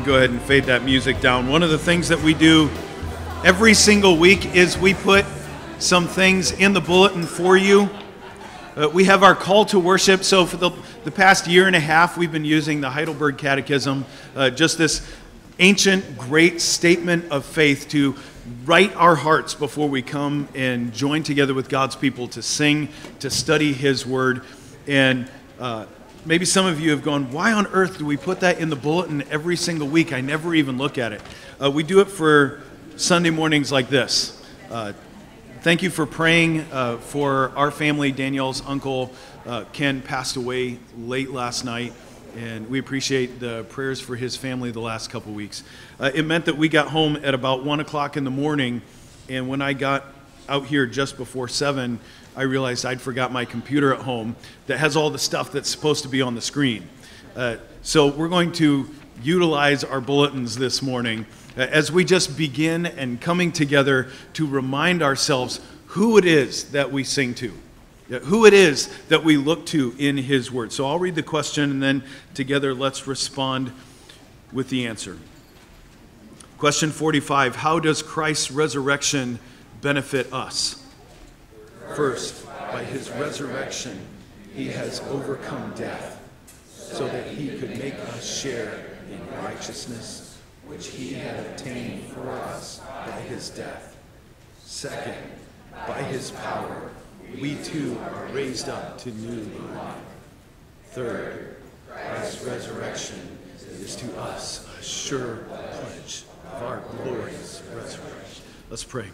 can go ahead and fade that music down. One of the things that we do every single week is we put some things in the bulletin for you. We have our call to worship. So for the past year and a half, we've been using the Heidelberg Catechism, just this ancient, great statement of faith to right our hearts before we come and join together with God's people to sing, to study His Word. And maybe some of you have gone, why on earth do we put that in the bulletin every single week? I never even look at it. We do it for Sunday mornings like this. Thank you for praying for our family. Danielle's uncle, Ken, passed away late last night, and we appreciate the prayers for his family the last couple weeks. It meant that we got home at about 1 o'clock in the morning, and when I got out here just before 7, I realized I'd forgot my computer at home that has all the stuff that's supposed to be on the screen. So we're going to utilize our bulletins this morning as we just begin and coming together to remind ourselves who it is that we sing to, who it is that we look to in His Word. So I'll read the question, and then together let's respond with the answer. Question 45, how does Christ's resurrection benefit us? First, by His resurrection, He has overcome death, so that He could make us share in righteousness, which He had obtained for us by His death. Second, by His power, we too are raised up to new life. Third, Christ's resurrection is to us a sure pledge of our glorious resurrection. Let's pray.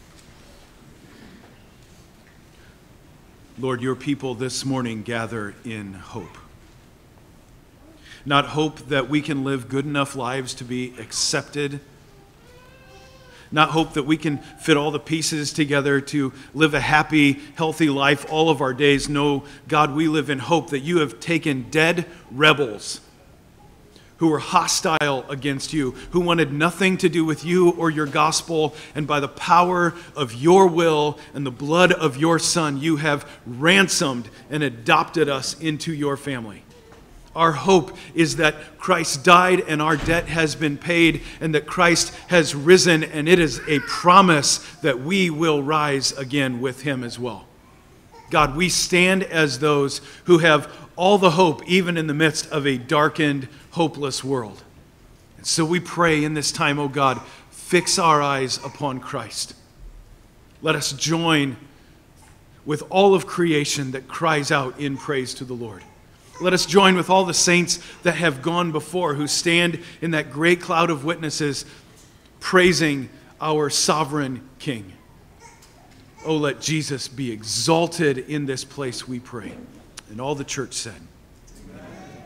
Lord, your people this morning gather in hope. Not hope that we can live good enough lives to be accepted. Not hope that we can fit all the pieces together to live a happy, healthy life all of our days. No, God, we live in hope that you have taken dead rebels who were hostile against you, who wanted nothing to do with you or your gospel, and by the power of your will and the blood of your Son, you have ransomed and adopted us into your family. Our hope is that Christ died and our debt has been paid, and that Christ has risen, and it is a promise that we will rise again with Him as well. God, we stand as those who have all the hope, even in the midst of a darkened, hopeless world. And so we pray in this time, oh God, fix our eyes upon Christ. Let us join with all of creation that cries out in praise to the Lord. Let us join with all the saints that have gone before, who stand in that great cloud of witnesses praising our sovereign King. Oh, let Jesus be exalted in this place, we pray. And all the church said, Amen.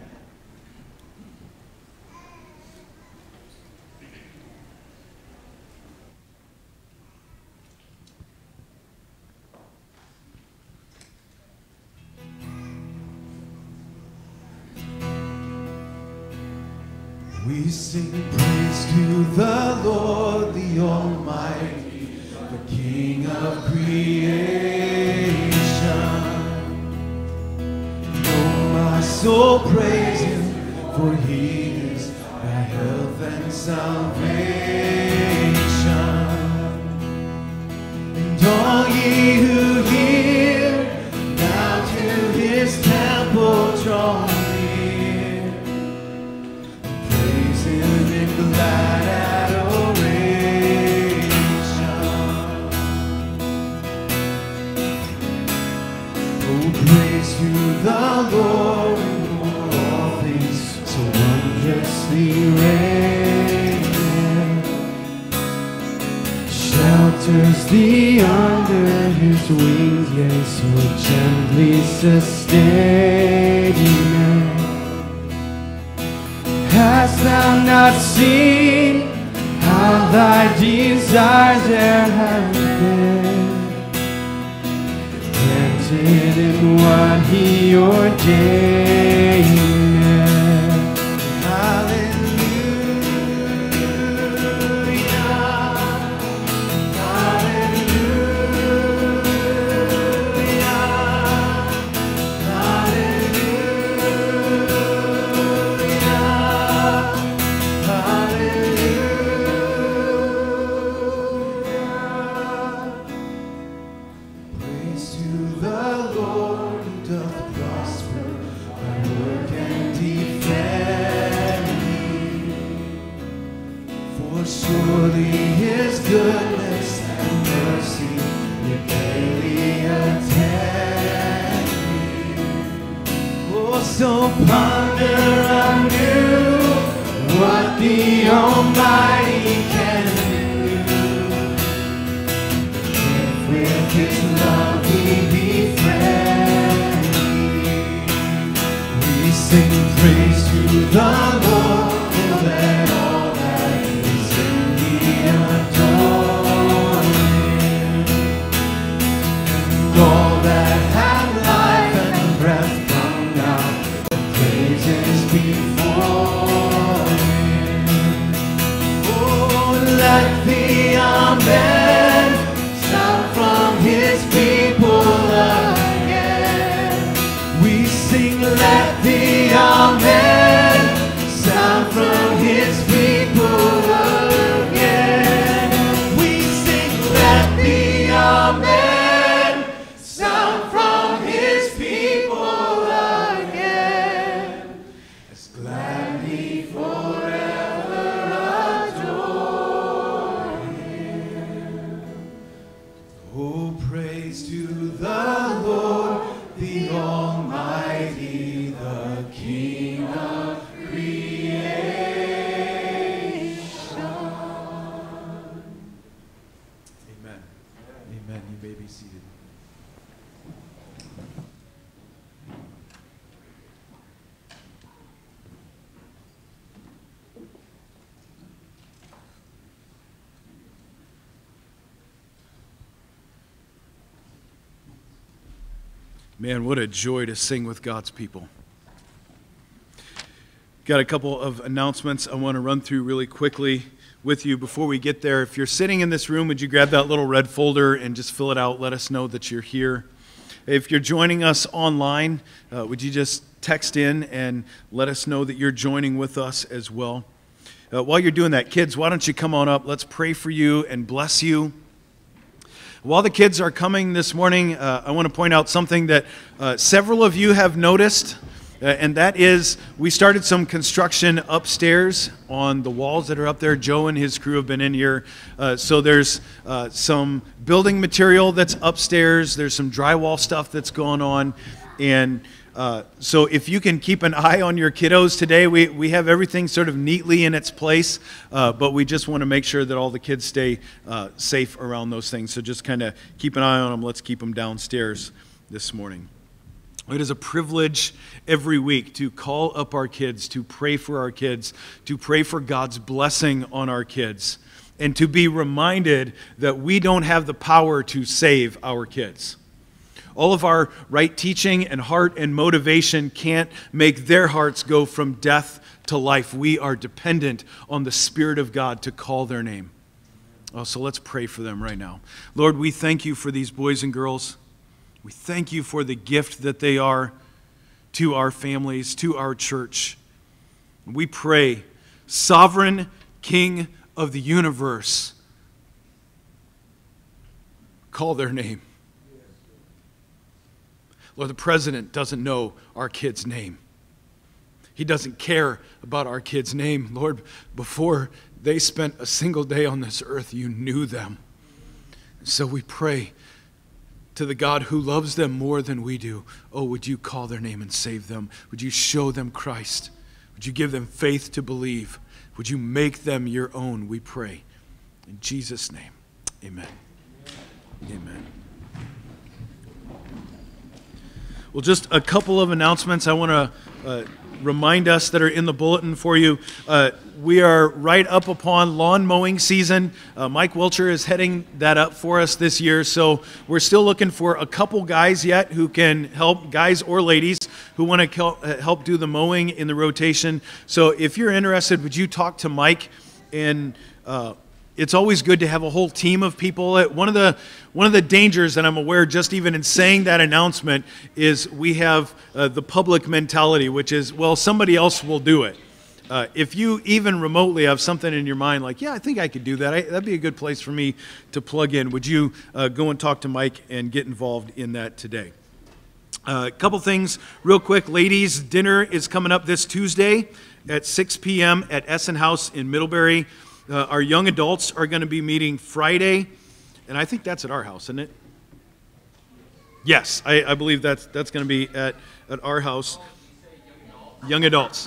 We sing praise to the Lord, the Almighty, the King of creation. Oh, my soul praise Him, for He is my health and salvation. And all ye who hear, now to His temple draw near. In glad adoration. Oh, praise to the Lord, for all things so wondrously rare. Shelters thee under His wings, yea, so gently sustaining. Hast thou not seen how thy desires there have been? Planted in what He ordained. Hallelujah. For surely His goodness and mercy will daily attend me. Oh, so ponder anew what the Almighty can do. If with His love we be friendly, we sing praise to the Lord. Oh, let all that is in me adore Him. And all that have life and breath come out, the praises before Him. Oh, let the Amen sound from His people again. We sing, let the Amen sound from His people again. We sing, let the Amen sound from His people again. As gladly forever adore Him. Oh, praise to the Lord, the Almighty, the King of creation. Amen. Amen. You may be seated. Man, what a joy to sing with God's people. Got a couple of announcements I want to run through really quickly with you before we get there. If you're sitting in this room, would you grab that little red folder and just fill it out? Let us know that you're here. If you're joining us online, would you just text in and let us know that you're joining with us as well? While you're doing that, kids, why don't you come on up? Let's pray for you and bless you. While the kids are coming this morning, I want to point out something that several of you have noticed, and that is we started some construction upstairs on the walls that are up there. Joe and his crew have been in here. So there's some building material that's upstairs. There's some drywall stuff that's going on. And so if you can keep an eye on your kiddos today, we have everything sort of neatly in its place, but we just want to make sure that all the kids stay safe around those things. So just kind of keep an eye on them. Let's keep them downstairs this morning. It is a privilege every week to call up our kids, to pray for our kids, to pray for God's blessing on our kids, and to be reminded that we don't have the power to save our kids. All of our right teaching and heart and motivation can't make their hearts go from death to life. We are dependent on the Spirit of God to call their name. Oh, so let's pray for them right now. Lord, we thank you for these boys and girls. We thank you for the gift that they are to our families, to our church. We pray, Sovereign King of the universe, call their name. Lord, the president doesn't know our kid's name. He doesn't care about our kid's name. Lord, before they spent a single day on this earth, you knew them. So we pray to the God who loves them more than we do. Oh, would you call their name and save them? Would you show them Christ? Would you give them faith to believe? Would you make them your own, we pray. In Jesus' name, amen. Amen. Well, just a couple of announcements I want to remind us that are in the bulletin for you. We are right up upon lawn mowing season. Mike Wilcher is heading that up for us this year, so we're still looking for a couple guys yet who can help, guys or ladies, who want to help do the mowing in the rotation. So if you're interested, would you talk to Mike? And it's always good to have a whole team of people. One of the dangers that I'm aware, just even in saying that announcement, is we have the public mentality, which is, well, somebody else will do it. If you even remotely have something in your mind like, yeah, I think I could do that, that'd be a good place for me to plug in, would you go and talk to Mike and get involved in that today? A couple things real quick. Ladies' dinner is coming up this Tuesday at 6 p.m. at Essen House in Middlebury. Our young adults are going to be meeting Friday, and I think that's at our house, isn't it? Yes, I believe that's going to be at our house. Young adults.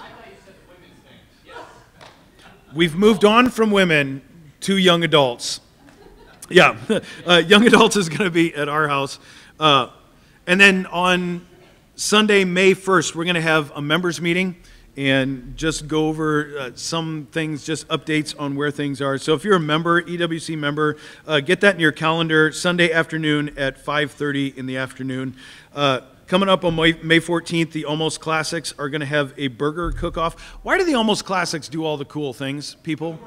We've moved on from women to young adults. Yeah, young adults is going to be at our house. And then on Sunday, May 1st, we're going to have a members meeting and just go over some things, just updates on where things are. So if you're a member, EWC member, get that in your calendar, Sunday afternoon at 5:30 in the afternoon. Coming up on May 14th, the Almost Classics are going to have a burger cook-off. Why do the Almost Classics do all the cool things, people?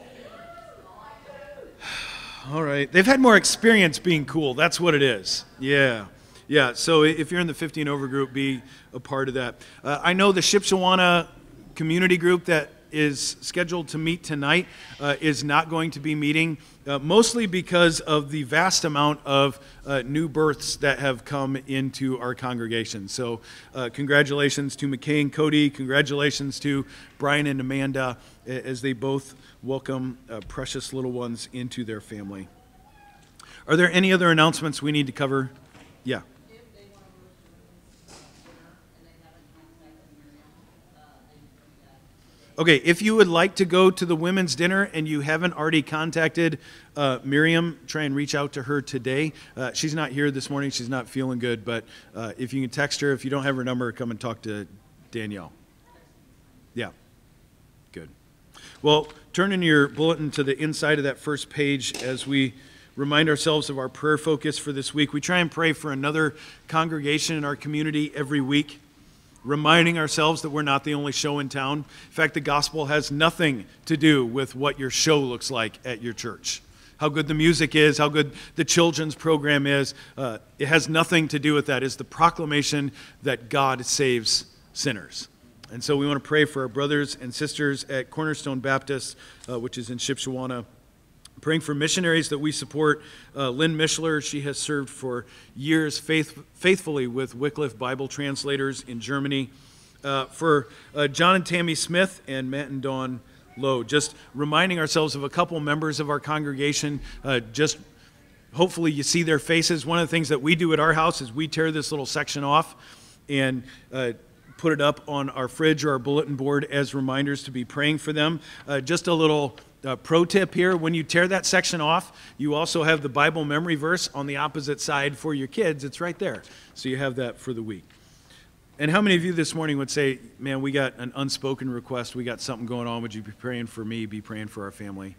All right. They've had more experience being cool. That's what it is. Yeah. Yeah, so if you're in the 50 and over group, be a part of that. I know the Shipshewana community group that is scheduled to meet tonight is not going to be meeting, mostly because of the vast amount of new births that have come into our congregation. So congratulations to McKay and Cody. Congratulations to Brian and Amanda as they both welcome precious little ones into their family. Are there any other announcements we need to cover? Yeah. Okay, if you would like to go to the women's dinner and you haven't already contacted Miriam, try and reach out to her today. She's not here this morning. She's not feeling good, but if you can text her, if you don't have her number, come and talk to Danielle. Yeah, good. Well, turn in your bulletin to the inside of that first page as we remind ourselves of our prayer focus for this week. We try and pray for another congregation in our community every week, reminding ourselves that we're not the only show in town. In fact, the gospel has nothing to do with what your show looks like at your church. How good the music is, how good the children's program is, it has nothing to do with that. It's the proclamation that God saves sinners. And so we want to pray for our brothers and sisters at Cornerstone Baptist, which is in Shipshewana. Praying for missionaries that we support. Lynn Mischler, she has served for years faithfully with Wycliffe Bible translators in Germany. For John and Tammy Smith and Matt and Dawn Lowe, just reminding ourselves of a couple members of our congregation. Just hopefully you see their faces. One of the things that we do at our house is we tear this little section off and put it up on our fridge or our bulletin board as reminders to be praying for them. Just a little pro tip here, when you tear that section off, you also have the Bible memory verse on the opposite side for your kids. It's right there. So you have that for the week. And how many of you this morning would say, man, we got an unspoken request, we got something going on, would you be praying for me, be praying for our family?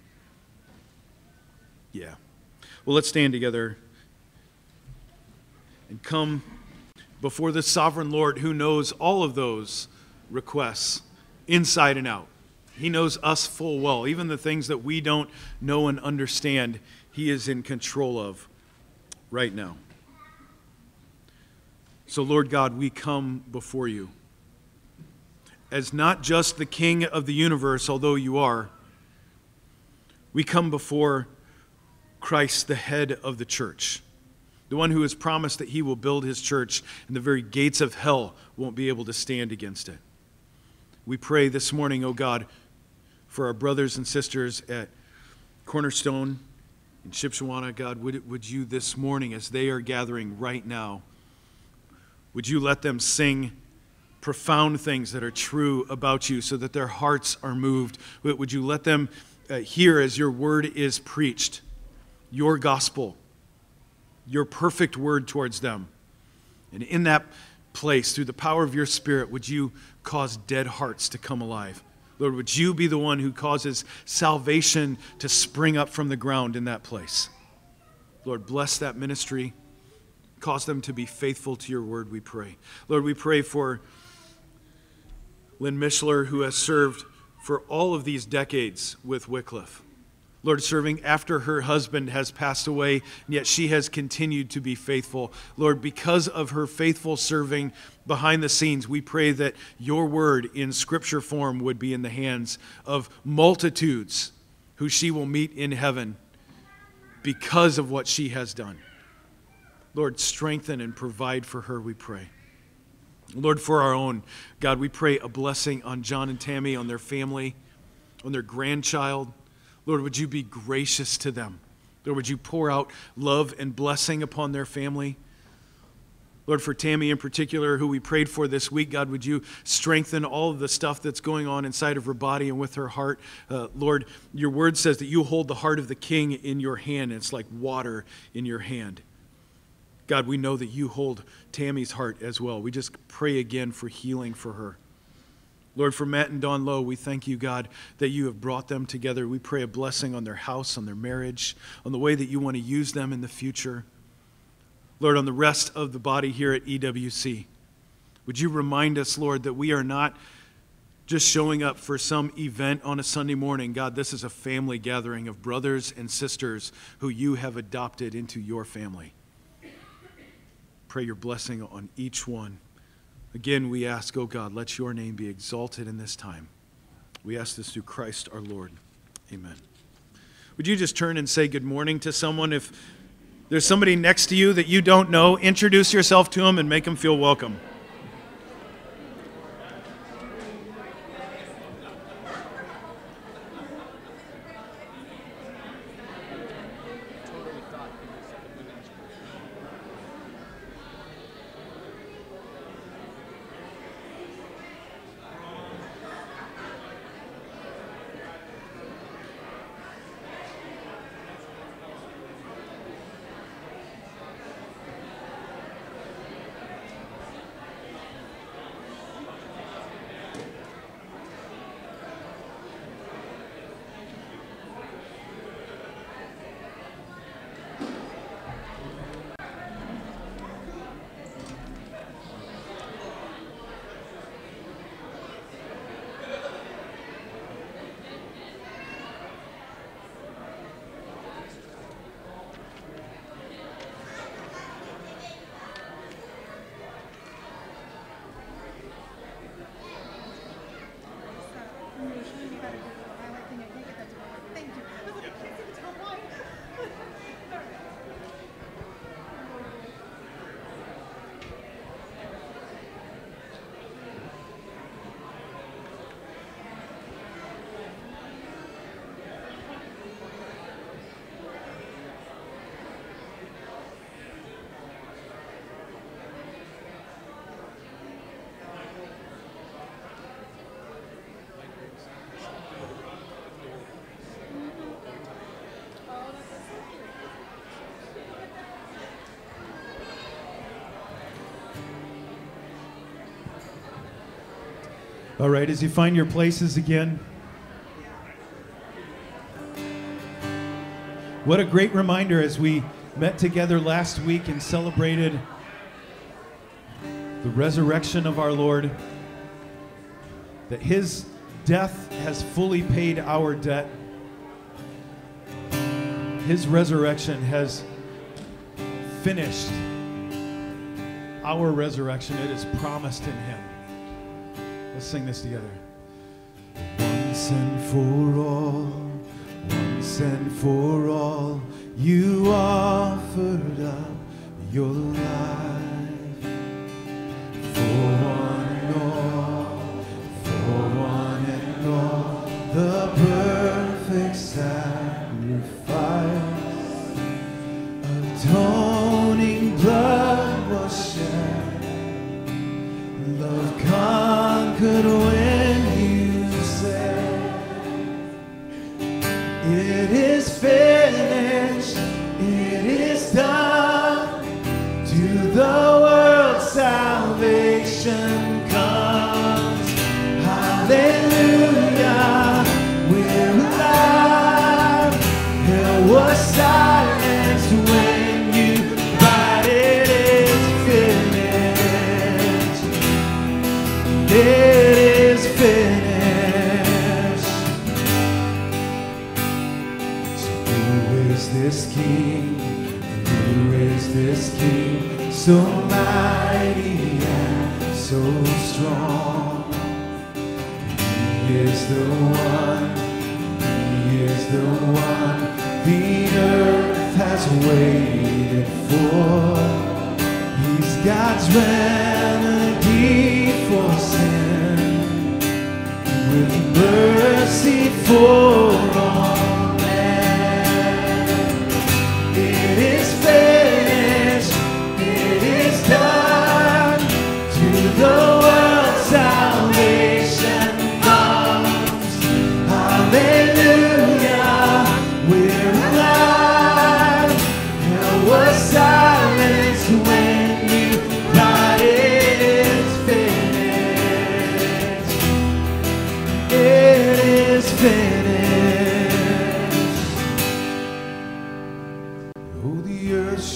Yeah. Well, let's stand together and come before the sovereign Lord who knows all of those requests inside and out. He knows us full well. Even the things that we don't know and understand, He is in control of right now. So, Lord God, we come before You as not just the King of the universe, although You are. We come before Christ, the head of the church, the one who has promised that He will build His church and the very gates of hell won't be able to stand against it. We pray this morning, oh God, for our brothers and sisters at Cornerstone and Shipshewana. God, would You this morning, as they are gathering right now, would You let them sing profound things that are true about You so that their hearts are moved? Would You let them hear as Your word is preached, Your gospel, Your perfect word towards them. And in that place, through the power of Your Spirit, would You cause dead hearts to come alive? Lord, would You be the one who causes salvation to spring up from the ground in that place? Lord, bless that ministry. Cause them to be faithful to Your word, we pray. Lord, we pray for Lynn Mischler, who has served for all of these decades with Wycliffe. Lord, serving after her husband has passed away, and yet she has continued to be faithful. Lord, because of her faithful serving behind the scenes, we pray that Your word in scripture form would be in the hands of multitudes who she will meet in heaven because of what she has done. Lord, strengthen and provide for her, we pray. Lord, for our own, God, we pray a blessing on John and Tammy, on their family, on their grandchild. Lord, would you be gracious to them? Lord, would you pour out love and blessing upon their family? Lord, for Tammy in particular, who we prayed for this week, God, would you strengthen all of the stuff that's going on inside of her body and with her heart? Lord, your word says that you hold the heart of the king in your hand. It's like water in your hand. God, we know that you hold Tammy's heart as well. We just pray again for healing for her. Lord, for Matt and Dawn Lowe, we thank you, God, that you have brought them together. We pray a blessing on their house, on their marriage, on the way that you want to use them in the future. Lord, on the rest of the body here at EWC, would you remind us, Lord, that we are not just showing up for some event on a Sunday morning. God, this is a family gathering of brothers and sisters who you have adopted into your family. Pray your blessing on each one. Again, we ask, oh God, let your name be exalted in this time. We ask this through Christ our Lord. Amen. Would you just turn and say good morning to someone? If there's somebody next to you that you don't know, introduce yourself to them and make them feel welcome. All right, as you find your places again, what a great reminder as we met together last week and celebrated the resurrection of our Lord, that his death has fully paid our debt. His resurrection has finished our resurrection. It is promised in him. Let's sing this together. Once and for all, you offered up your life for one and all, the perfect sacrifice, atoning blood was shed, love conquered when you said, it is finished, it is done, to the world salvation comes. Hallelujah, we're alive. Hell was silenced when you cried, it is finished. It is finished. So who is this king? Who is this king? So mighty and so strong. He is the one. He is the one the earth has waited for. He's God's remedy for sin, with mercy for all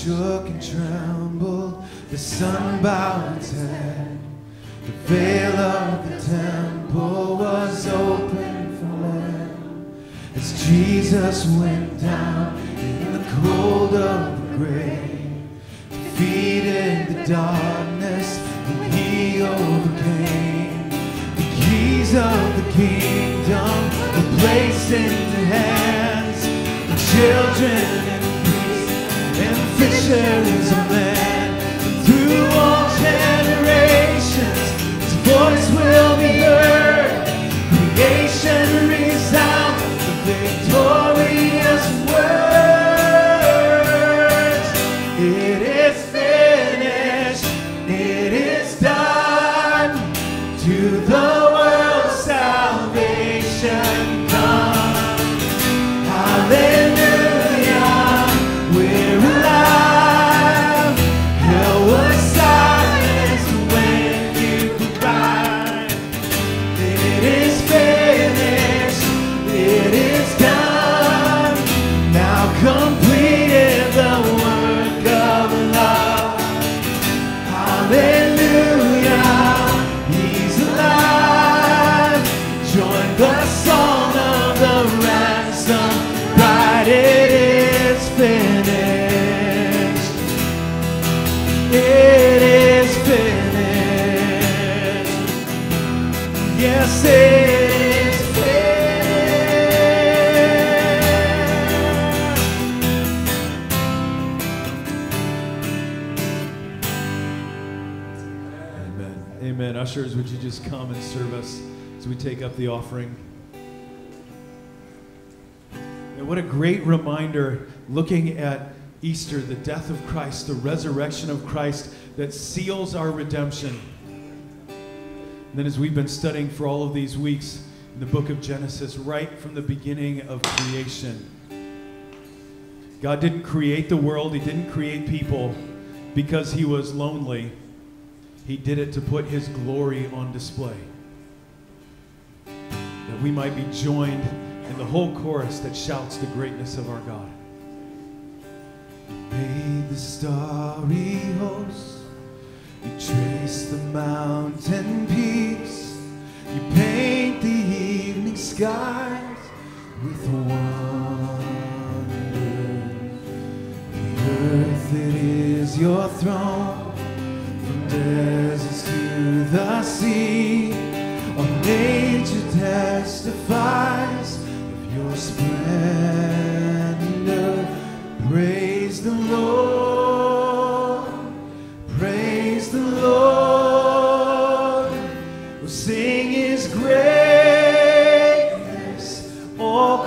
shook and trembled, the sun bowed its head. The veil of the temple was open for them as Jesus went down in the cold of the grave, defeated the darkness and he overcame. The keys of the kingdom were placed in the hands of children and priests and fishers of men. And through all generations his voice will be heard. Creation resounds the victorious words. It is finished, it is done. To the world salvation come. Hallelujah, we're alive. Hell was silenced when you cried. It is finished, it is done. Now completed the work of love. Hallelujah, he's alive. Join the song of the ransom bride. It is finished. It is finished. Yes, it is finished. Amen. Amen. Ushers, would you just come and serve us as we take up the offering? And what a great reminder, looking at Easter, the death of Christ, the resurrection of Christ that seals our redemption. And then as we've been studying for all of these weeks in the book of Genesis, right from the beginning of creation, God didn't create the world, he didn't create people because he was lonely. He did it to put his glory on display, that we might be joined in the whole chorus that shouts the greatness of our God. Made the starry host, you trace the mountain peaks, you paint the evening skies with wonder. The earth, it is your throne, from deserts to the sea. All nature testifies of your splendor. Praise the Lord, praise the Lord. We'll sing his greatness, all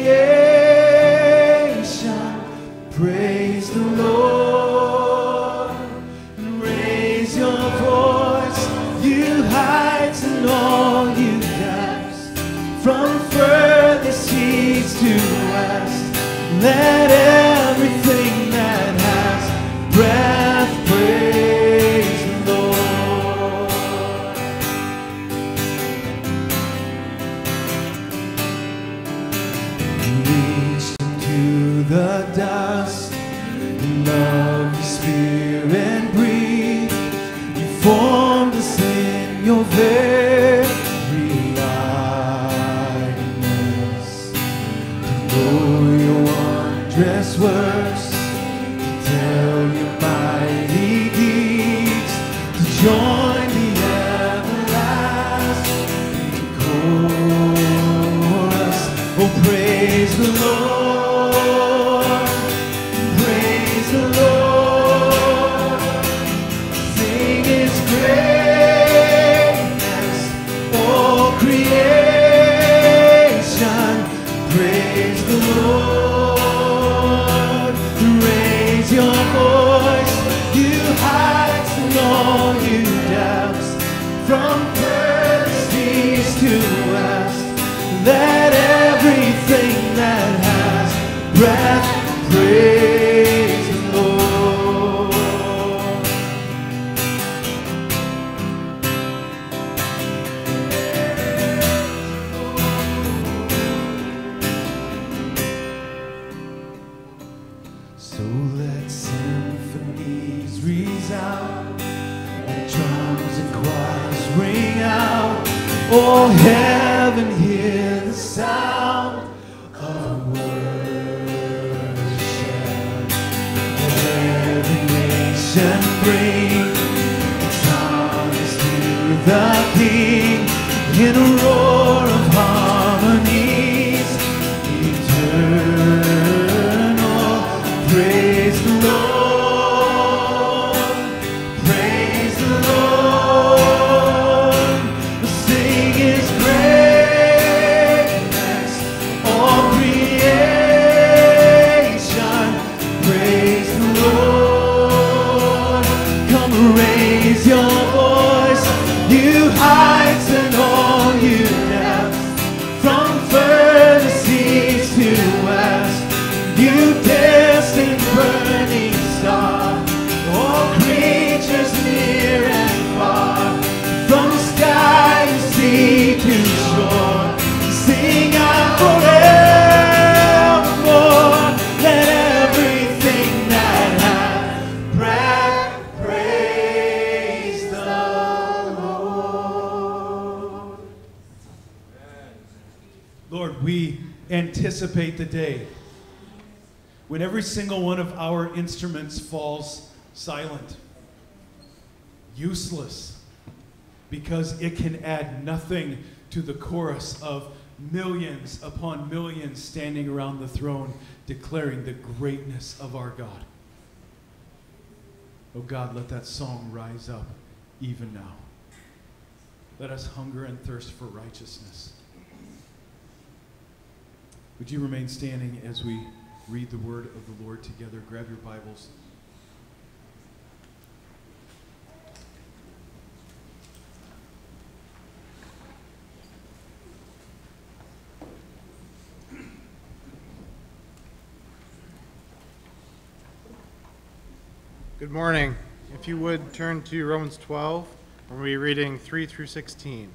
creation. Praise the Lord, and raise your voice, you heights and all you depths, from furthest east to west. Let everything that has breath praise the Lord. You reached into the dust, love your spirit breathed. You formed us in your very likeness. To know your wondrous works, to tell your mighty deeds, to join the everlasting chorus. Oh, praise the Lord, praise the Lord. Sing his greatness, all creation. Praise the Lord, raise your voice, you heights and all you depths, from first east to west. Let everything that has breath praise the Lord. Oh, heaven, hear the sound of worship. Every nation bring its songs to the King in a roar of harmonies eternal. Praise the Lord, praise the Lord, sing His greatness, all creation, praise the Lord. Come raise your voice, you heights and all you depths, from furthest east to west, you distant burning star, all creatures near and far, from sky to sea to shore, sing out forevermore. Let everything that hath breath praise the Lord. Lord, we anticipate the day when every single one of our instruments falls silent, useless, because it can add nothing to the chorus of millions upon millions standing around the throne declaring the greatness of our God. Oh God, let that song rise up even now. Let us hunger and thirst for righteousness. Would you remain standing as we read the word of the Lord together? Grab your Bibles. Good morning. If you would turn to Romans 12, we'll be reading 3 through 16.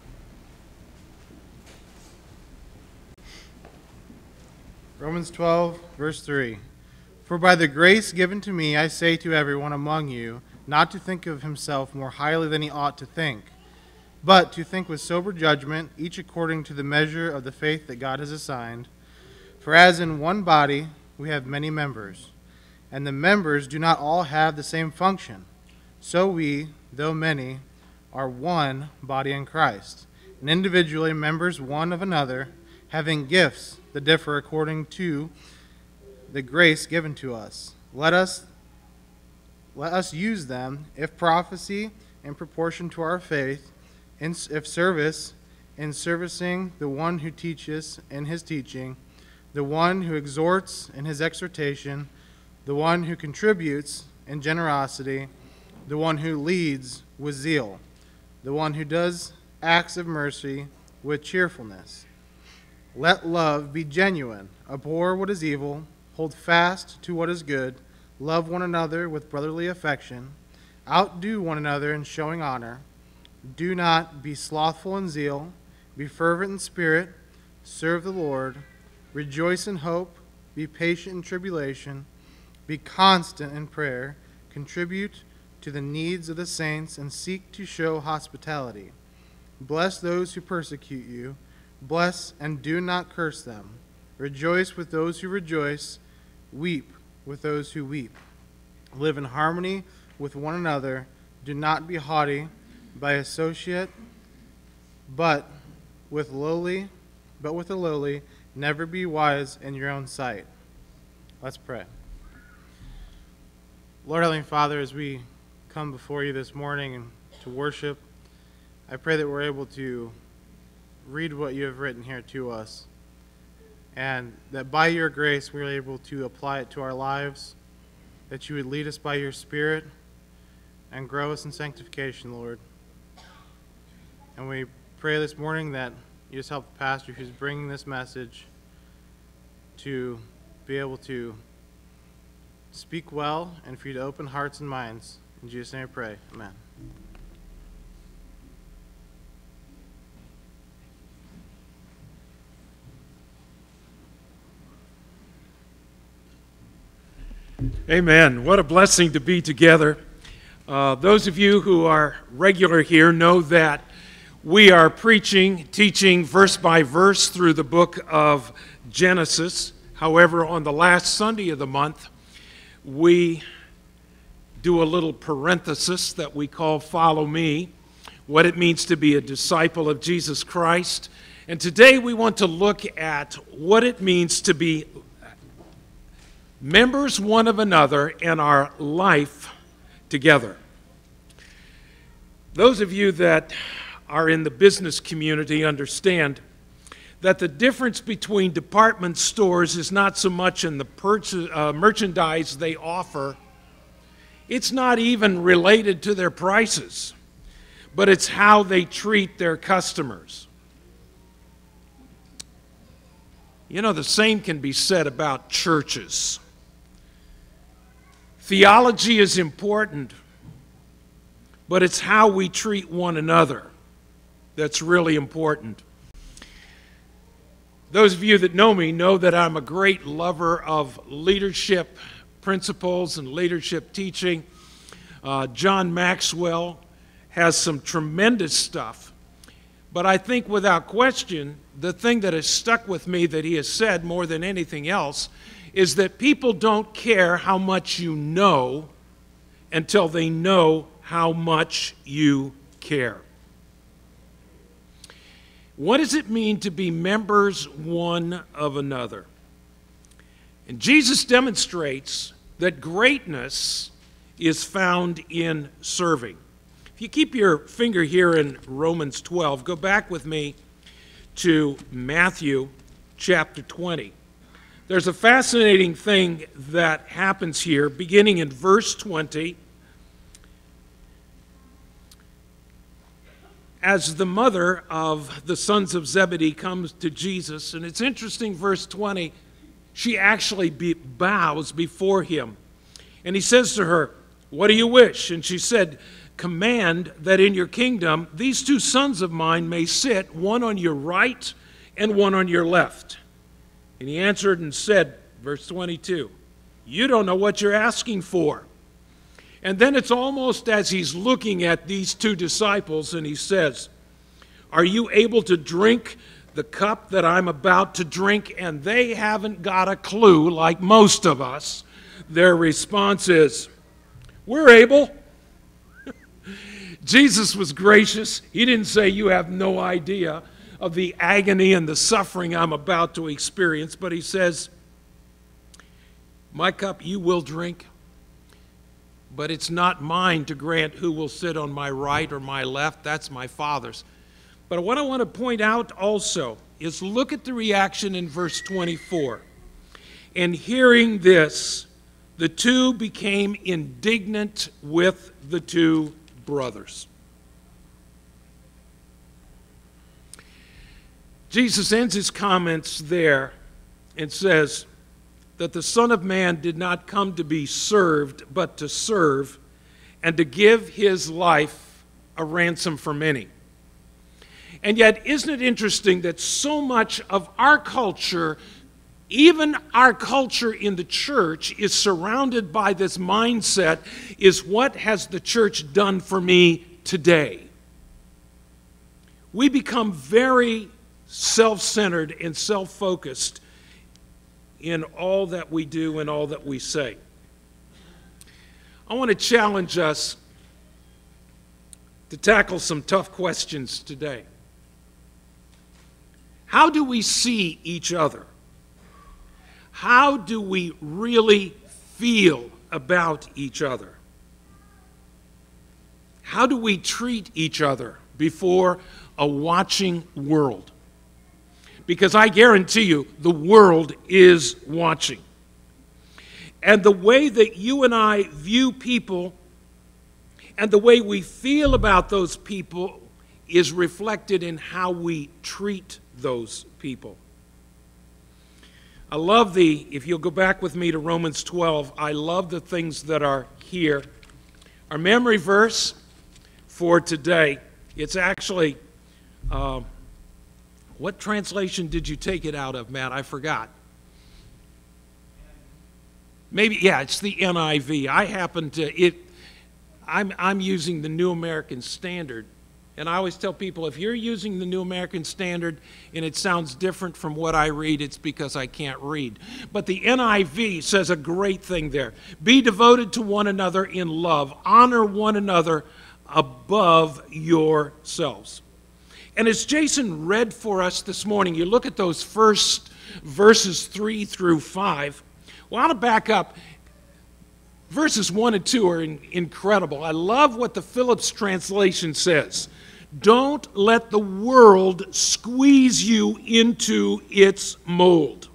Romans 12, verse 3. For by the grace given to me, I say to everyone among you, not to think of himself more highly than he ought to think, but to think with sober judgment, each according to the measure of the faith that God has assigned. For as in one body we have many members, and the members do not all have the same function, so we, though many, are one body in Christ, and individually members one of another, having gifts that differ according to the grace given to us. Let us use them, if prophecy, in proportion to our faith, if service, in servicing the one who teaches in his teaching, the one who exhorts in his exhortation, the one who contributes in generosity, the one who leads with zeal, the one who does acts of mercy with cheerfulness. Let love be genuine. Abhor what is evil. Hold fast to what is good. Love one another with brotherly affection. Outdo one another in showing honor. Do not be slothful in zeal. Be fervent in spirit. Serve the Lord. Rejoice in hope. Be patient in tribulation. Be constant in prayer. Contribute to the needs of the saints and seek to show hospitality. Bless those who persecute you. Bless and do not curse them. Rejoice with those who rejoice. Weep with those who weep. Live in harmony with one another. Do not be haughty by associate, but with the lowly. Never be wise in your own sight. Let's pray. Lord, Heavenly Father, as we come before you this morning and to worship, I pray that we're able to read what you have written here to us, and that by your grace we're able to apply it to our lives, that you would lead us by your Spirit and grow us in sanctification, Lord. And we pray this morning that you just help the pastor who's bringing this message to be able to speak well and for you to open hearts and minds. In Jesus' name I pray. Amen. Amen. What a blessing to be together. Those of you who are regular here know that We are teaching verse by verse through the book of Genesis. However, on the last Sunday of the month, we do a little parenthesis that we call Follow Me, what it means to be a disciple of Jesus Christ. And today we want to look at what it means to be members one of another in our life together. Those of you that are in the business community understand that the difference between department stores is not so much in the merchandise they offer. It's not even related to their prices, but it's how they treat their customers. You know, the same can be said about churches. Theology is important, but it's how we treat one another that's really important. Those of you that know me know that I'm a great lover of leadership principles and leadership teaching. John Maxwell has some tremendous stuff, but I think without question, the thing that has stuck with me that he has said more than anything else is that people don't care how much you know until they know how much you care. What does it mean to be members one of another? And Jesus demonstrates that greatness is found in serving. If you keep your finger here in Romans 12, go back with me to Matthew chapter 20. There's a fascinating thing that happens here, beginning in verse 20. As the mother of the sons of Zebedee comes to Jesus, and it's interesting, verse 20, she actually bows before him. And he says to her, "What do you wish?" And she said, "Command that in your kingdom these two sons of mine may sit, one on your right and one on your left." And he answered and said, verse 22, "You don't know what you're asking for." And then it's almost as he's looking at these two disciples and he says, "Are you able to drink the cup that I'm about to drink?" And they haven't got a clue, like most of us. Their response is, "We're able." Jesus was gracious. He didn't say, "You have no idea of the agony and the suffering I'm about to experience," but he says, "My cup you will drink, but it's not mine to grant who will sit on my right or my left. That's my Father's." But what I want to point out also is look at the reaction in verse 24. "And hearing this, the two became indignant with the two brothers." Jesus ends his comments there and says that the Son of Man did not come to be served, but to serve, and to give his life a ransom for many. And yet, isn't it interesting that so much of our culture, even our culture in the church, is surrounded by this mindset, is what has the church done for me today? We become very self-centered and self-focused in all that we do and all that we say. I want to challenge us to tackle some tough questions today. How do we see each other? How do we really feel about each other? How do we treat each other before a watching world? Because I guarantee you, the world is watching. And the way that you and I view people and the way we feel about those people is reflected in how we treat those people. I love if you'll go back with me to Romans 12, I love the things that are here. Our memory verse for today, it's actually, what translation did you take it out of, Matt? I forgot. Maybe, yeah, it's the NIV. I'm using the New American Standard. And I always tell people, if you're using the New American Standard and it sounds different from what I read, it's because I can't read. But the NIV says a great thing there. Be devoted to one another in love. Honor one another above yourselves. And as Jason read for us this morning, you look at those first verses 3 through 5. Well, I want to back up. Verses 1 and 2 are incredible. I love what the Phillips translation says. Don't let the world squeeze you into its mold.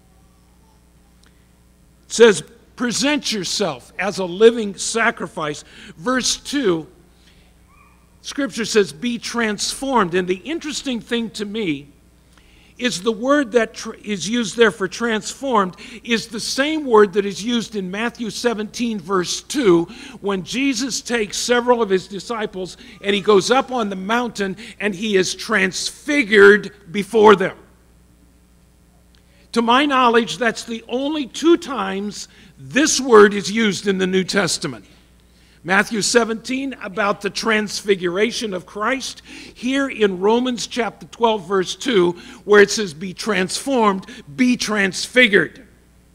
It says, present yourself as a living sacrifice. Verse 2, Scripture says, be transformed. And the interesting thing to me is the word that is used there for transformed is the same word that is used in Matthew 17, verse 2, when Jesus takes several of his disciples and he goes up on the mountain and he is transfigured before them. To my knowledge, that's the only 2 times this word is used in the New Testament. Matthew 17, about the transfiguration of Christ. Here in Romans chapter 12, verse 2, where it says, be transformed, be transfigured.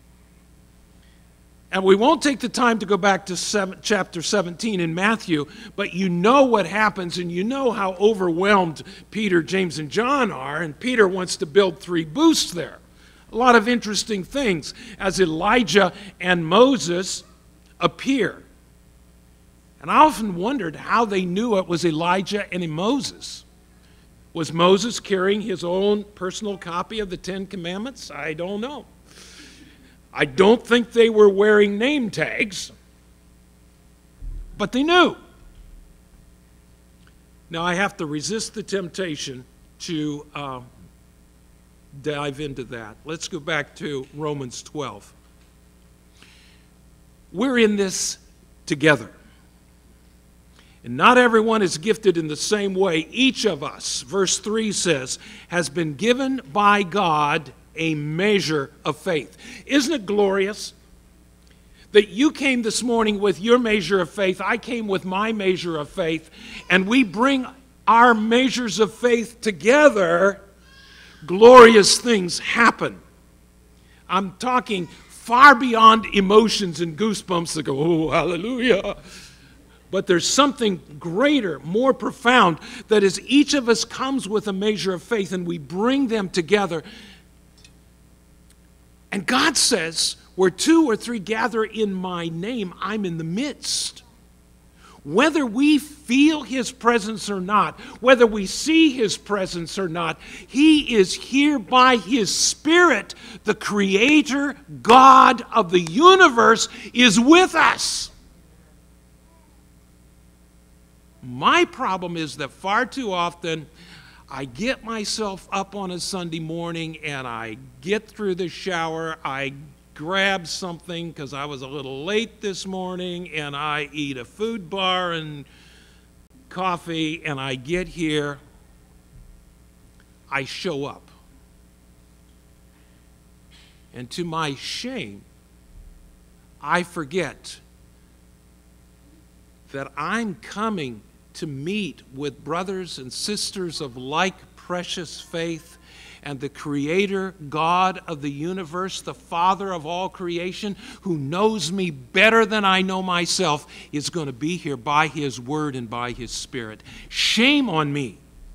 And we won't take the time to go back to chapter 17 in Matthew, but you know what happens, and you know how overwhelmed Peter, James, and John are, and Peter wants to build 3 booths there. A lot of interesting things as Elijah and Moses appear. And I often wondered how they knew it was Elijah and Moses. Was Moses carrying his own personal copy of the 10 Commandments? I don't know. I don't think they were wearing name tags, but they knew. Now I have to resist the temptation to dive into that. Let's go back to Romans 12. We're in this together. And not everyone is gifted in the same way. Each of us, verse 3 says, has been given by God a measure of faith. Isn't it glorious that you came this morning with your measure of faith, I came with my measure of faith, and we bring our measures of faith together, glorious things happen. I'm talking far beyond emotions and goosebumps that go, oh, hallelujah. But there's something greater, more profound, that is each of us comes with a measure of faith and we bring them together. And God says, where 2 or 3 gather in my name, I'm in the midst. Whether we feel his presence or not, whether we see his presence or not, he is here by his Spirit. The Creator, God of the universe, is with us. My problem is that far too often I get myself up on a Sunday morning and I get through the shower, I grab something because I was a little late this morning, and I eat a food bar and coffee, and I get here, I show up. And to my shame, I forget that I'm coming to meet with brothers and sisters of like precious faith, and the Creator, God of the universe, the Father of all creation, who knows me better than I know myself, is going to be here by his word and by his Spirit. Shame on me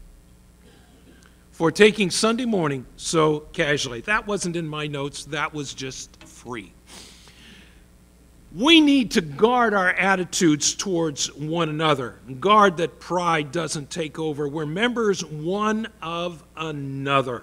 for taking Sunday morning so casually. That wasn't in my notes. That was just free. We need to guard our attitudes towards one another. Guard that pride doesn't take over. We're members one of another.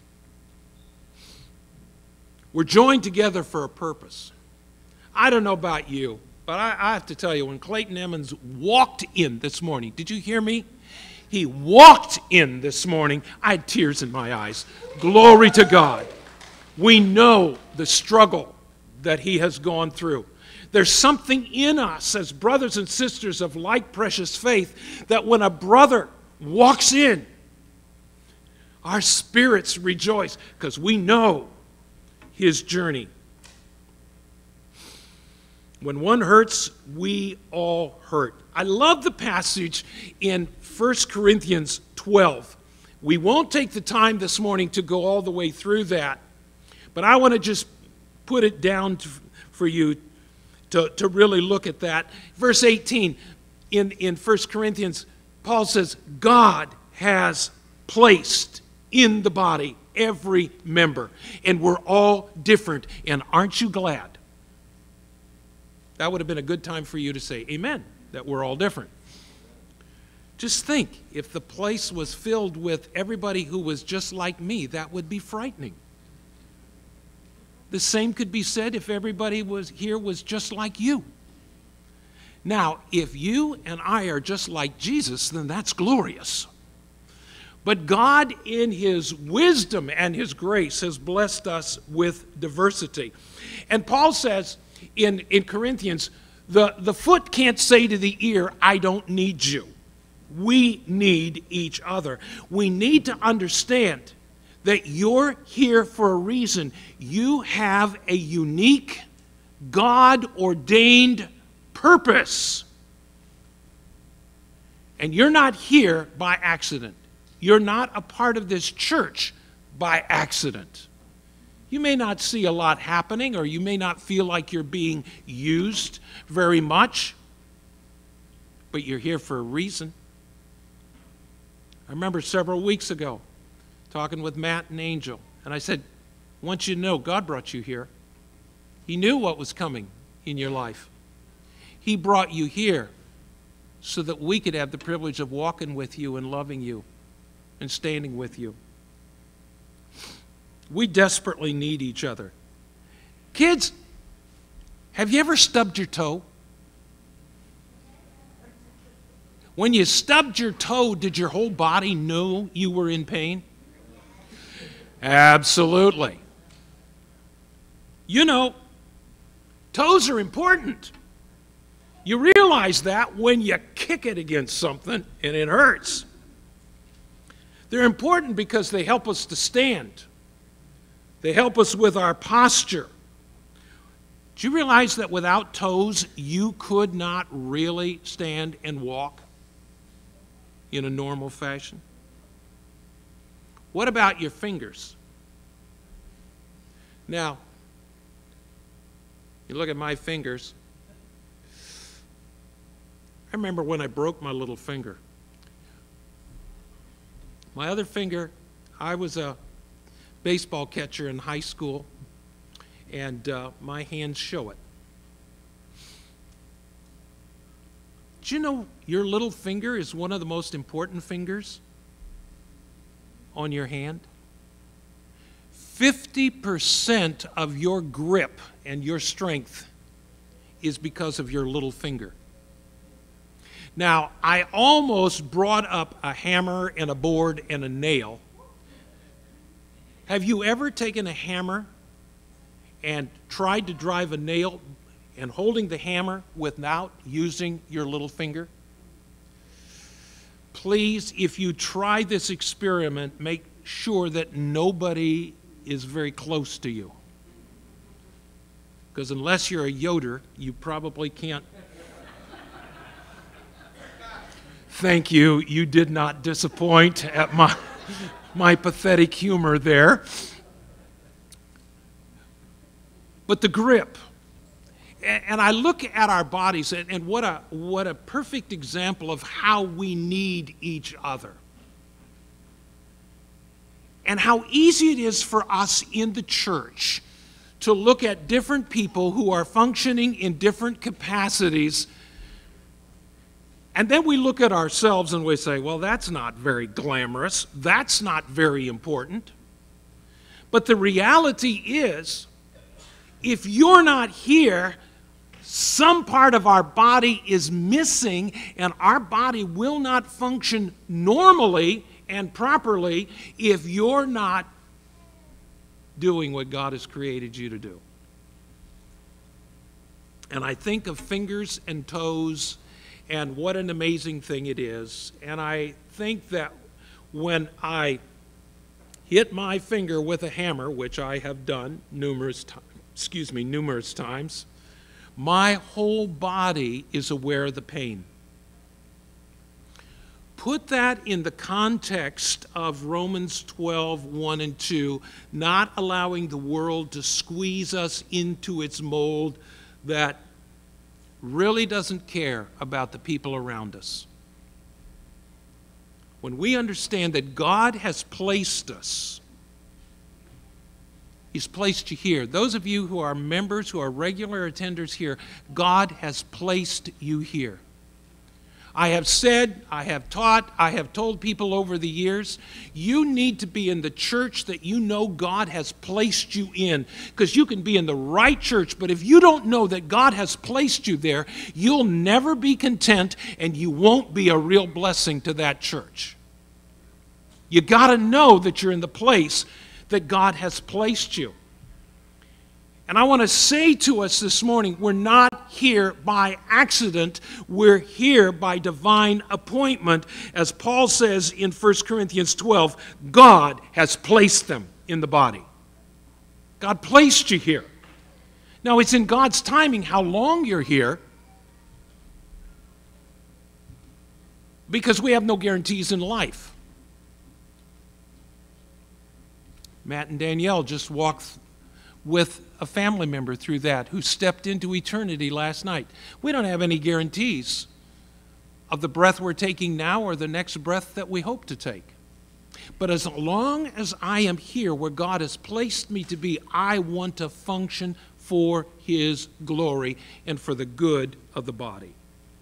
We're joined together for a purpose. I don't know about you, but I have to tell you, when Clayton Emmons walked in this morning, did you hear me? He walked in this morning. I had tears in my eyes. Glory to God. We know the struggle that he has gone through. There's something in us as brothers and sisters of like precious faith that when a brother walks in, our spirits rejoice because we know his journey. When one hurts, we all hurt. I love the passage in 1 Corinthians 12. We won't take the time this morning to go all the way through that, but I want to just put it down for you to really look at that. Verse 18 in 1 Corinthians, Paul says, God has placed in the body every member, and we're all different, and aren't you glad? That would have been a good time for you to say amen, that we're all different. Just think, if the place was filled with everybody who was just like me, that would be frightening. The same could be said if everybody was just like you. Now, if you and I are just like Jesus, then that's glorious. But God, in His wisdom and His grace, has blessed us with diversity. And Paul says in Corinthians, the foot can't say to the ear, I don't need you. We need each other. We need to understand that you're here for a reason. You have a unique, God-ordained purpose. And you're not here by accident. You're not a part of this church by accident. You may not see a lot happening, or you may not feel like you're being used very much, but you're here for a reason. I remember several weeks ago talking with Matt and Angel, and I said, I want you to know God brought you here. He knew what was coming in your life. He brought you here so that we could have the privilege of walking with you and loving you and standing with you. We desperately need each other. Kids, have you ever stubbed your toe? When you stubbed your toe, did your whole body know you were in pain? Absolutely. You know, toes are important. You realize that when you kick it against something and it hurts. They're important because they help us to stand. They help us with our posture. Do you realize that without toes, you could not really stand and walk in a normal fashion? What about your fingers? Now, you look at my fingers. I remember when I broke my little finger. My other finger, I was a baseball catcher in high school, and my hands show it. Do you know your little finger is one of the most important fingers on your hand? 50% of your grip and your strength is because of your little finger. Now, I almost brought up a hammer and a board and a nail. Have you ever taken a hammer and tried to drive a nail and holding the hammer without using your little finger? Please, if you try this experiment, make sure that nobody is very close to you. Because unless you're a Yoder, you probably can't. Thank you. You did not disappoint at my pathetic humor there. But the grip. And I look at our bodies, and what a perfect example of how we need each other. And how easy it is for us in the church to look at different people who are functioning in different capacities. And then we look at ourselves and we say, well, that's not very glamorous. That's not very important. But the reality is, if you're not here, some part of our body is missing, and our body will not function normally and properly if you're not doing what God has created you to do. And I think of fingers and toes and what an amazing thing it is. And I think that when I hit my finger with a hammer, which I have done numerous times, My whole body is aware of the pain. Put that in the context of Romans 12, 1 and 2, not allowing the world to squeeze us into its mold that really doesn't care about the people around us. When we understand that God has placed us, He's placed you here. Those of you who are members, who are regular attenders here, God has placed you here. I have said, I have taught, I have told people over the years, you need to be in the church that you know God has placed you in. Because you can be in the right church, but if you don't know that God has placed you there, you'll never be content and you won't be a real blessing to that church. You got to know that you're in the place that God has placed you. And I want to say to us this morning, we're not here by accident. We're here by divine appointment. As Paul says in 1 Corinthians 12, God has placed them in the body. God placed you here. Now, it's in God's timing how long you're here, because we have no guarantees in life. Matt and Danielle just walked with a family member through that who stepped into eternity last night. We don't have any guarantees of the breath we're taking now or the next breath that we hope to take. But as long as I am here where God has placed me to be, I want to function for His glory and for the good of the body.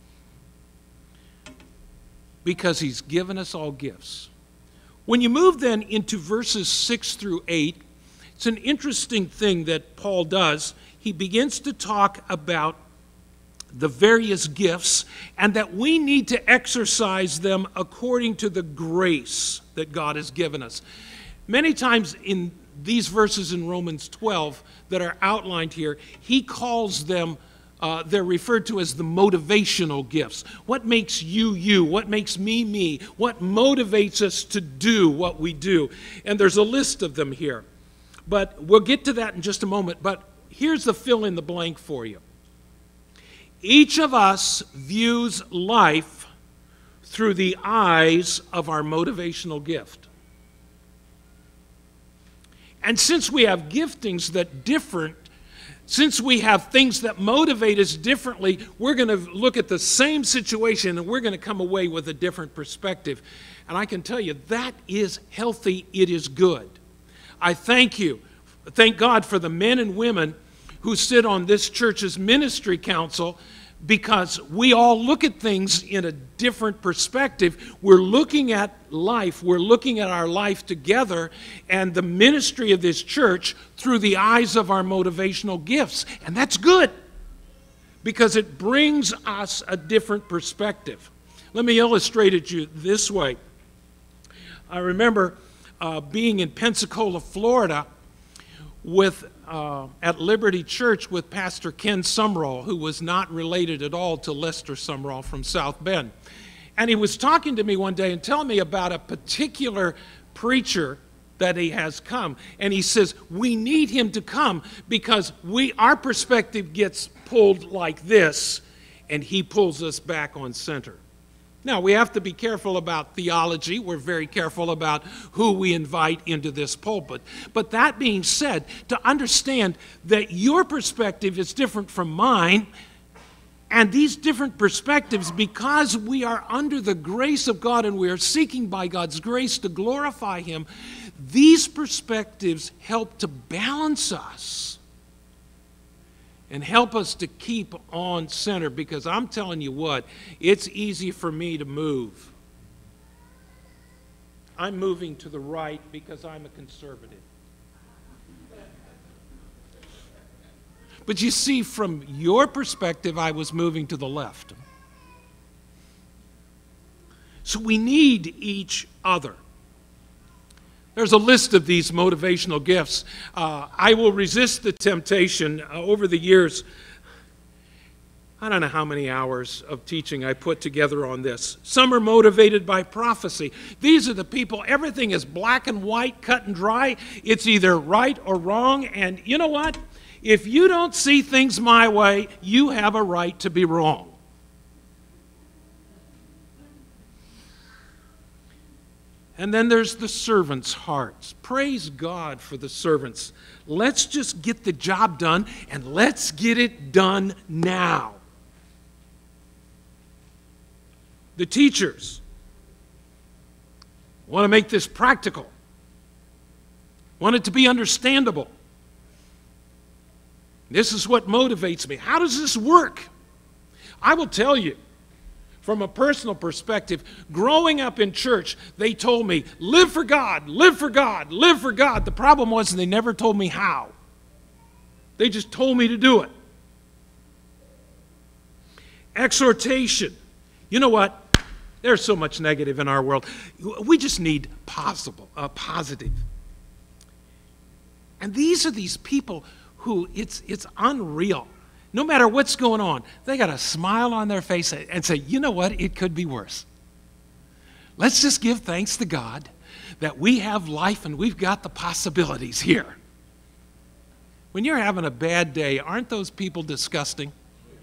Because He's given us all gifts. When you move then into verses 6 through 8, it's an interesting thing that Paul does. He begins to talk about the various gifts and that we need to exercise them according to the grace that God has given us. Many times in these verses in Romans 12 that are outlined here, he calls them, they're referred to as the motivational gifts. What makes you, you? What makes me, me? What motivates us to do what we do? And there's a list of them here. But we'll get to that in just a moment. But here's the fill in the blank for you. Each of us views life through the eyes of our motivational gift. And since we have giftings that different, since we have things that motivate us differently, we're going to look at the same situation and we're going to come away with a different perspective. And I can tell you, that is healthy. It is good. I thank God for the men and women who sit on this church's ministry council, because we all look at things in a different perspective. We're looking at life, we're looking at our life together and the ministry of this church through the eyes of our motivational gifts. And that's good, because it brings us a different perspective. Let me illustrate it to you this way. I remember being in Pensacola, Florida, at Liberty Church with Pastor Ken Sumrall, who was not related at all to Lester Sumrall from South Bend. And he was talking to me one day and telling me about a particular preacher that he has come. And he says, we need him to come because our perspective gets pulled like this, and he pulls us back on center. Now, we have to be careful about theology. We're very careful about who we invite into this pulpit. But that being said, to understand that your perspective is different from mine, and these different perspectives, because we are under the grace of God and we are seeking by God's grace to glorify Him, these perspectives help to balance us and help us to keep on center, because I'm telling you what, it's easy for me to move. I'm moving to the right because I'm a conservative. But you see, from your perspective, I was moving to the left. So we need each other. There's a list of these motivational gifts. I will resist the temptation. Over the years, I don't know how many hours of teaching I put together on this. Some are motivated by prophecy. These are the people, everything is black and white, cut and dry. It's either right or wrong. And you know what? If you don't see things my way, you have a right to be wrong. And then there's the servants' hearts. Praise God for the servants. Let's just get the job done, and let's get it done now. The teachers want to make this practical, want it to be understandable. This is what motivates me. How does this work? I will tell you, from a personal perspective, growing up in church, they told me, live for God, live for God, live for God. The problem was they never told me how. They just told me to do it. Exhortation. You know what? There's so much negative in our world. We just need positive. And these are these people who it's unreal. No matter what's going on, they got a smile on their face and say, you know what, it could be worse. Let's just give thanks to God that we have life and we've got the possibilities here. When you're having a bad day, aren't those people disgusting?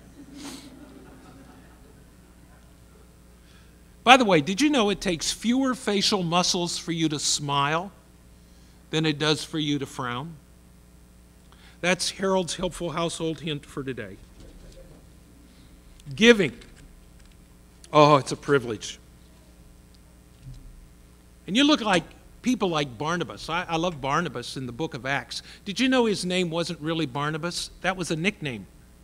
By the way, did you know it takes fewer facial muscles for you to smile than it does for you to frown? That's Harold's helpful household hint for today. Giving. Oh, it's a privilege. And you look like people like Barnabas. I love Barnabas in the book of Acts. Did you know his name wasn't really Barnabas? That was a nickname.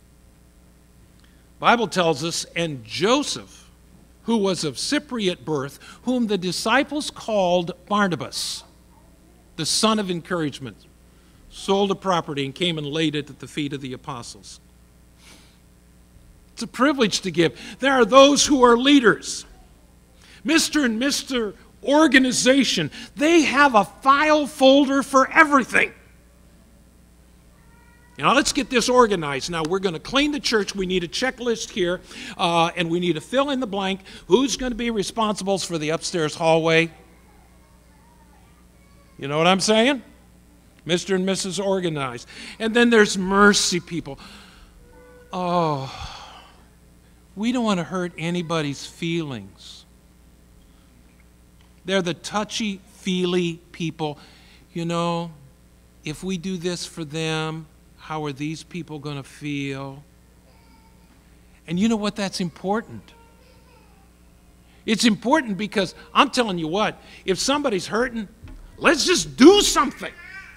Bible tells us, and Joseph, who was of Cypriot birth, whom the disciples called Barnabas, the son of encouragement, sold a property and came and laid it at the feet of the apostles. It's a privilege to give. There are those who are leaders. Mr. and Mr. Organization, they have a file folder for everything. Now let's get this organized. Now we're going to clean the church. We need a checklist here, and we need to fill in the blank. Who's going to be responsible for the upstairs hallway? You know what I'm saying? Mr. and Mrs. Organized. And then there's mercy people. Oh, we don't want to hurt anybody's feelings. They're the touchy-feely people. You know, if we do this for them, how are these people going to feel? And you know what? That's important. It's important because I'm telling you what, if somebody's hurting, let's just do something.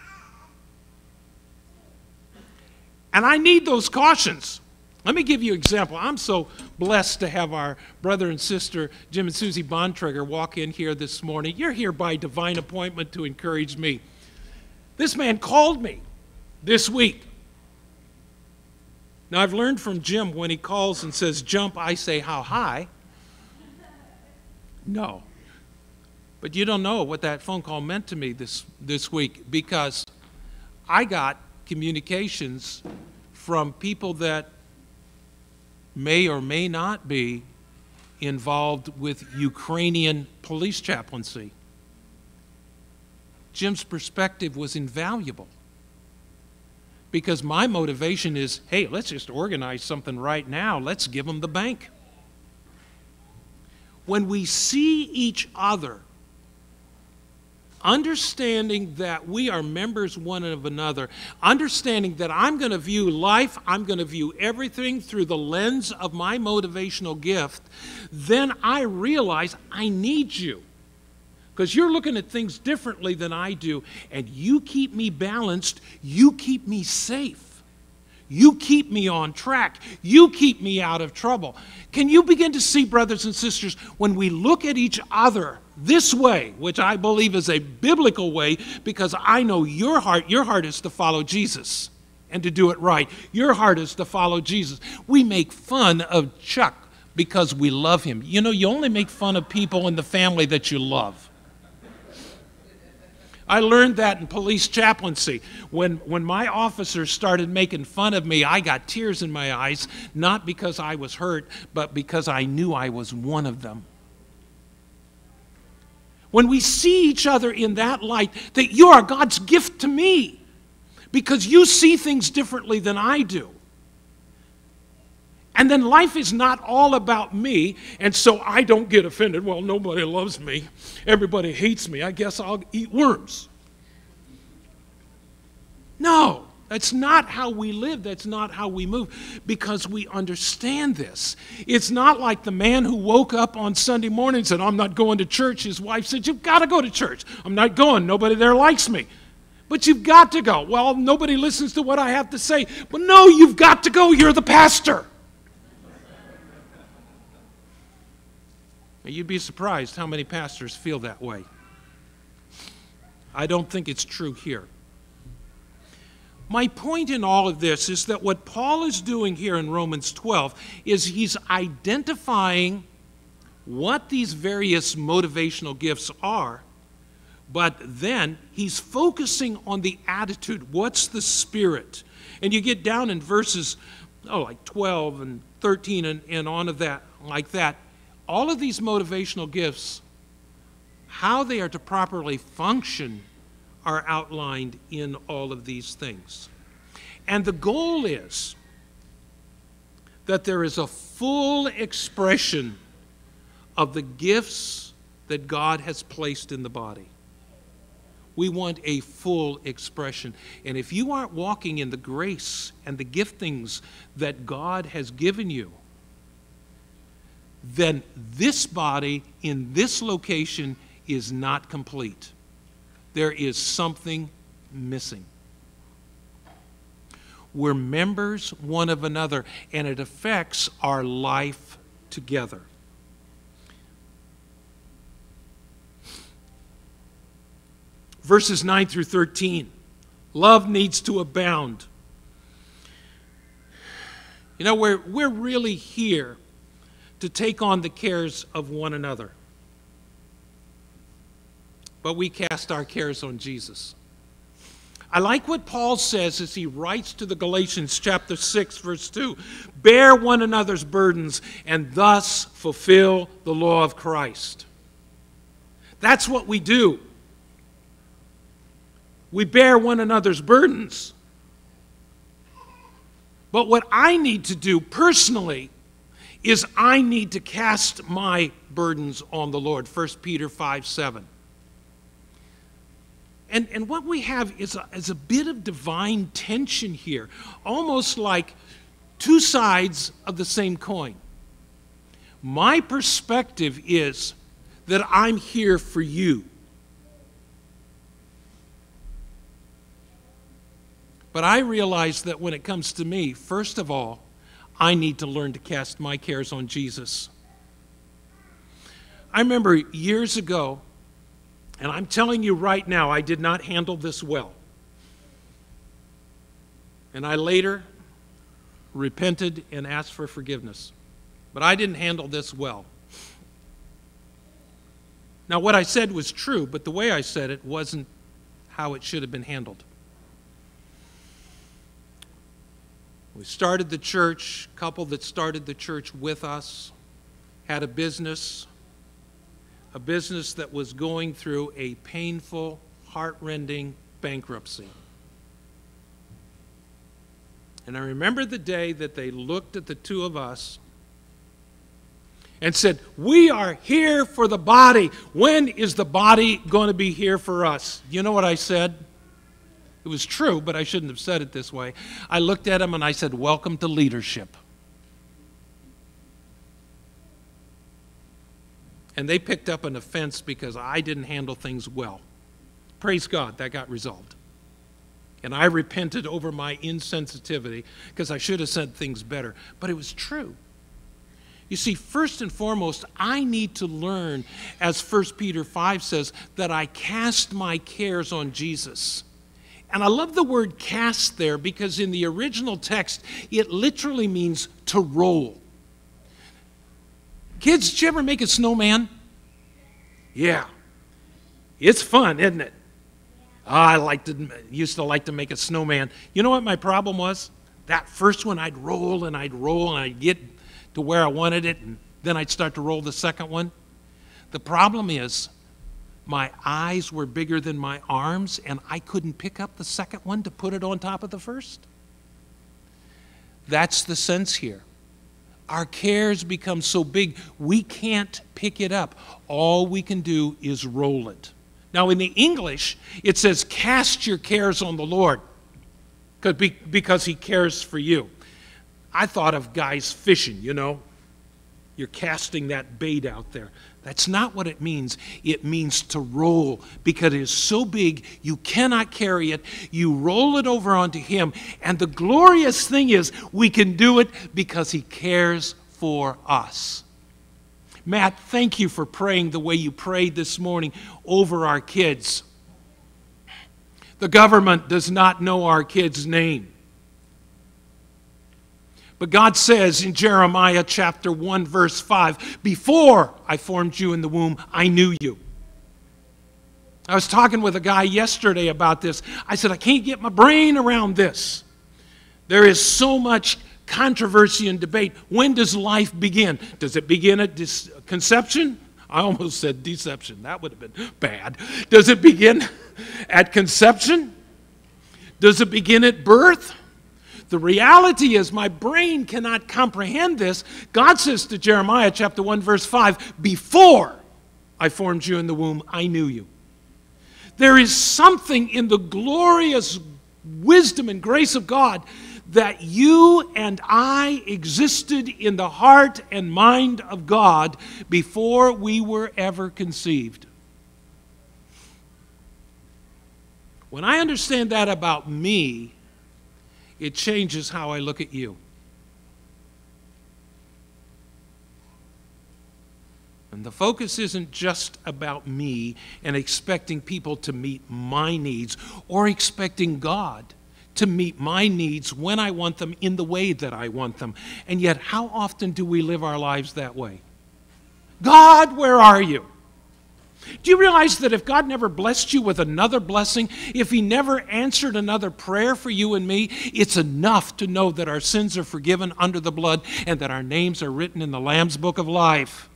And I need those cautions. Let me give you an example. I'm so blessed to have our brother and sister, Jim and Susie Bontrager, walk in here this morning. You're here by divine appointment to encourage me. This man called me this week. Now, I've learned from Jim, when he calls and says, jump, I say, how high? No. But you don't know what that phone call meant to me this week, because I got communications from people that may or may not be involved with Ukrainian police chaplaincy. Jim's perspective was invaluable, because my motivation is, hey, let's just organize something right now. Let's give them the bank. When we see each other, understanding that we are members one of another, understanding that I'm going to view life, I'm going to view everything through the lens of my motivational gift, then I realize I need you. Because you're looking at things differently than I do, and you keep me balanced, you keep me safe. You keep me on track. You keep me out of trouble. Can you begin to see, brothers and sisters, when we look at each other this way, which I believe is a biblical way, because I know your heart is to follow Jesus and to do it right. Your heart is to follow Jesus. We make fun of Chuck because we love him. You know, you only make fun of people in the family that you love. I learned that in police chaplaincy. When my officers started making fun of me, I got tears in my eyes, not because I was hurt, but because I knew I was one of them. When we see each other in that light, that you are God's gift to me, because you see things differently than I do. And then life is not all about me, and so I don't get offended. Well, nobody loves me. Everybody hates me. I guess I'll eat worms. No, that's not how we live. That's not how we move, because we understand this. It's not like the man who woke up on Sunday morning and said, I'm not going to church. His wife said, you've got to go to church. I'm not going. Nobody there likes me. But you've got to go. Well, nobody listens to what I have to say. But no, you've got to go. You're the pastor. You'd be surprised how many pastors feel that way. I don't think it's true here. My point in all of this is that what Paul is doing here in Romans 12 is he's identifying what these various motivational gifts are, but then he's focusing on the attitude. What's the spirit? And you get down in verses, like 12 and 13 and on of that, like that. All of these motivational gifts, how they are to properly function, are outlined in all of these things. And the goal is that there is a full expression of the gifts that God has placed in the body. We want a full expression. And if you aren't walking in the grace and the giftings that God has given you, then this body in this location is not complete. There is something missing. We're members one of another, and it affects our life together. Verses 9 through 13. Love needs to abound. You know, we're really here to take on the cares of one another. But we cast our cares on Jesus. I like what Paul says as he writes to the Galatians chapter 6, verse 2. Bear one another's burdens and thus fulfill the law of Christ. That's what we do. We bear one another's burdens. But what I need to do personally is I need to cast my burdens on the Lord. 1 Peter 5:7. And what we have is a bit of divine tension here, almost like two sides of the same coin. My perspective is that I'm here for you. But I realize that when it comes to me, first of all, I need to learn to cast my cares on Jesus. I remember years ago, and I'm telling you right now, I did not handle this well. And I later repented and asked for forgiveness. But I didn't handle this well. Now, what I said was true, but the way I said it wasn't how it should have been handled. We started the church, a couple that started the church with us had a business that was going through a painful, heart-rending bankruptcy. And I remember the day that they looked at the two of us and said, we are here for the body. When is the body going to be here for us? You know what I said? It was true, but I shouldn't have said it this way. I looked at him and I said, welcome to leadership. And they picked up an offense because I didn't handle things well. Praise God, that got resolved. And I repented over my insensitivity because I should have said things better. But it was true. You see, first and foremost, I need to learn, as 1 Peter 5 says, that I cast my cares on Jesus. And I love the word cast there because in the original text, it literally means to roll. Kids, did you ever make a snowman? Yeah. It's fun, isn't it? I used to like to make a snowman. You know what my problem was? That first one, I'd roll and I'd get to where I wanted it, and then I'd start to roll the second one. The problem is, my eyes were bigger than my arms and I couldn't pick up the second one to put it on top of the first? That's the sense here. Our cares become so big, we can't pick it up. All we can do is roll it. Now, in the English, it says, cast your cares on the Lord, because he cares for you. I thought of guys fishing, you know. You're casting that bait out there. That's not what it means. It means to roll, because it is so big you cannot carry it. You roll it over onto him, and the glorious thing is we can do it because he cares for us. Matt, thank you for praying the way you prayed this morning over our kids. The government does not know our kids' name. But God says in Jeremiah chapter 1, verse 5, before I formed you in the womb, I knew you. I was talking with a guy yesterday about this. I said, I can't get my brain around this. There is so much controversy and debate. When does life begin? Does it begin at conception? I almost said deception. That would have been bad. Does it begin at conception? Does it begin at birth? The reality is my brain cannot comprehend this. God says to Jeremiah chapter 1 verse 5, before I formed you in the womb, I knew you. There is something in the glorious wisdom and grace of God that you and I existed in the heart and mind of God before we were ever conceived. When I understand that about me, it changes how I look at you. And the focus isn't just about me and expecting people to meet my needs or expecting God to meet my needs when I want them in the way that I want them. And yet, how often do we live our lives that way? God, where are you? Do you realize that if God never blessed you with another blessing, if he never answered another prayer for you and me, it's enough to know that our sins are forgiven under the blood and that our names are written in the Lamb's Book of Life?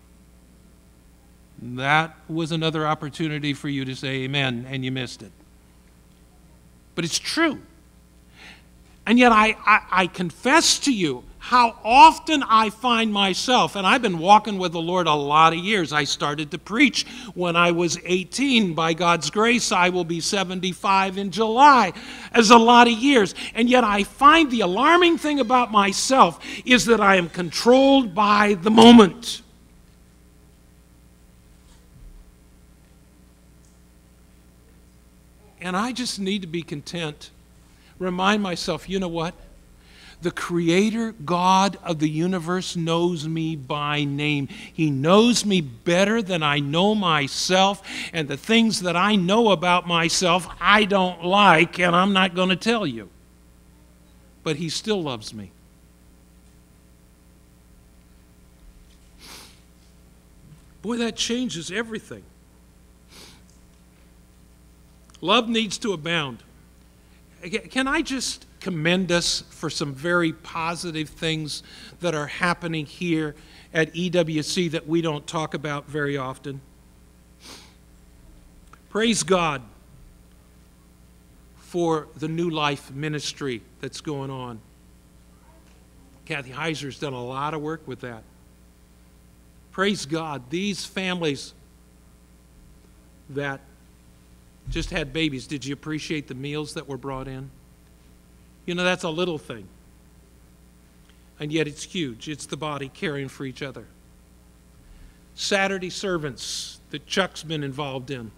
That was another opportunity for you to say amen, and you missed it. But it's true. And yet I confess to you how often I find myself, and I've been walking with the Lord a lot of years. I started to preach when I was 18. By God's grace, I will be 75 in July. As a lot of years. And yet I find the alarming thing about myself is that I am controlled by the moment. And I just need to be content. Remind myself, you know what? The Creator God of the universe knows me by name. He knows me better than I know myself, and the things that I know about myself I don't like, and I'm not going to tell you. But he still loves me. Boy, that changes everything. Love needs to abound. Can I just commend us for some very positive things that are happening here at EWC that we don't talk about very often? Praise God for the New Life ministry that's going on. Kathy Heiser's done a lot of work with that. Praise God, these families that just had babies, did you appreciate the meals that were brought in? You know, that's a little thing. And yet it's huge. It's the body caring for each other. Saturday servants that Chuck's been involved in.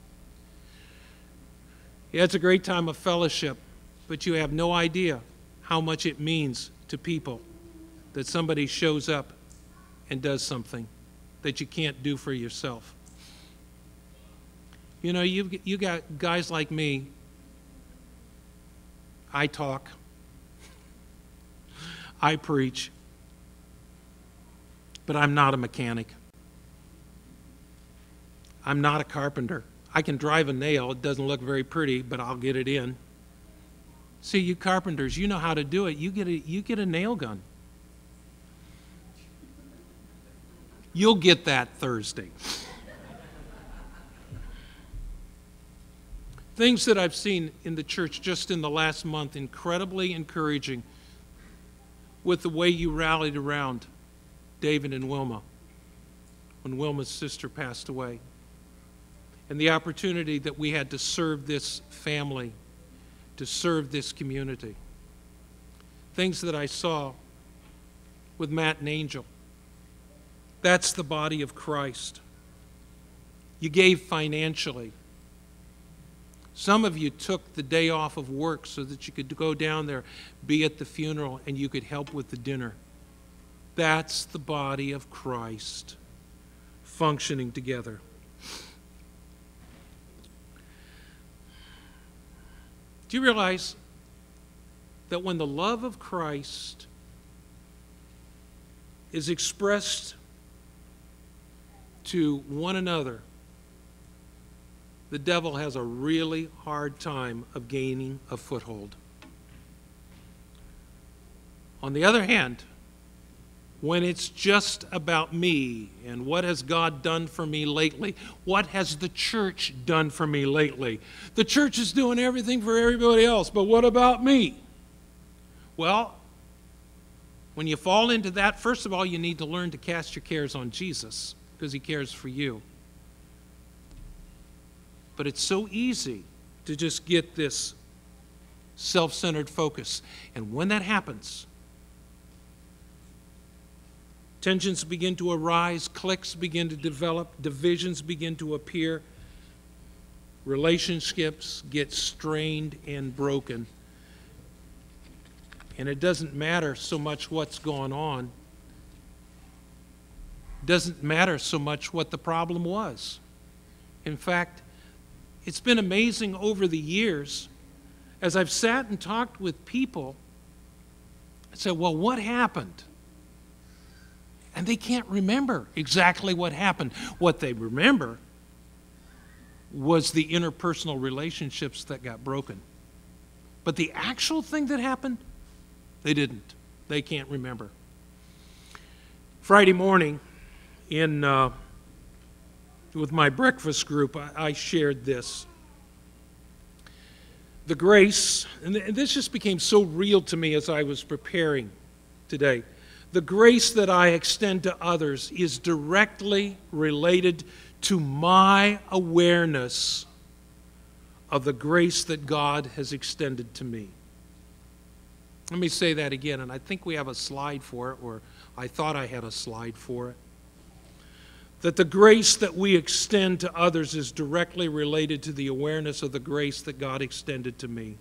Yeah, it's a great time of fellowship, but you have no idea how much it means to people that somebody shows up and does something that you can't do for yourself. You know, you got guys like me. I talk. I preach. But I'm not a mechanic. I'm not a carpenter. I can drive a nail. It doesn't look very pretty, but I'll get it in. See, you carpenters, you know how to do it. You get a nail gun. You'll get that Thursday. Things that I've seen in the church just in the last month, incredibly encouraging with the way you rallied around David and Wilma when Wilma's sister passed away. And the opportunity that we had to serve this family, to serve this community. Things that I saw with Matt and Angel. That's the body of Christ. You gave financially. Some of you took the day off of work so that you could go down there, be at the funeral, and you could help with the dinner. That's the body of Christ functioning together. Do you realize that when the love of Christ is expressed to one another, the devil has a really hard time of gaining a foothold? On the other hand, when it's just about me and what has God done for me lately, what has the church done for me lately? The church is doing everything for everybody else, but what about me? Well, when you fall into that, first of all, you need to learn to cast your cares on Jesus because he cares for you. But it's so easy to just get this self-centered focus. And when that happens, tensions begin to arise, cliques begin to develop, divisions begin to appear, relationships get strained and broken. And it doesn't matter so much what's going on. It doesn't matter so much what the problem was. In fact, it's been amazing over the years, as I've sat and talked with people, I said, well, what happened? And they can't remember exactly what happened. What they remember was the interpersonal relationships that got broken. But the actual thing that happened, they didn't. They can't remember. Friday morning, with my breakfast group, I shared this. The grace, and this just became so real to me as I was preparing today. The grace that I extend to others is directly related to my awareness of the grace that God has extended to me. Let me say that again, and I think we have a slide for it, or I thought I had a slide for it. That the grace that we extend to others is directly related to the awareness of the grace that God extended to me.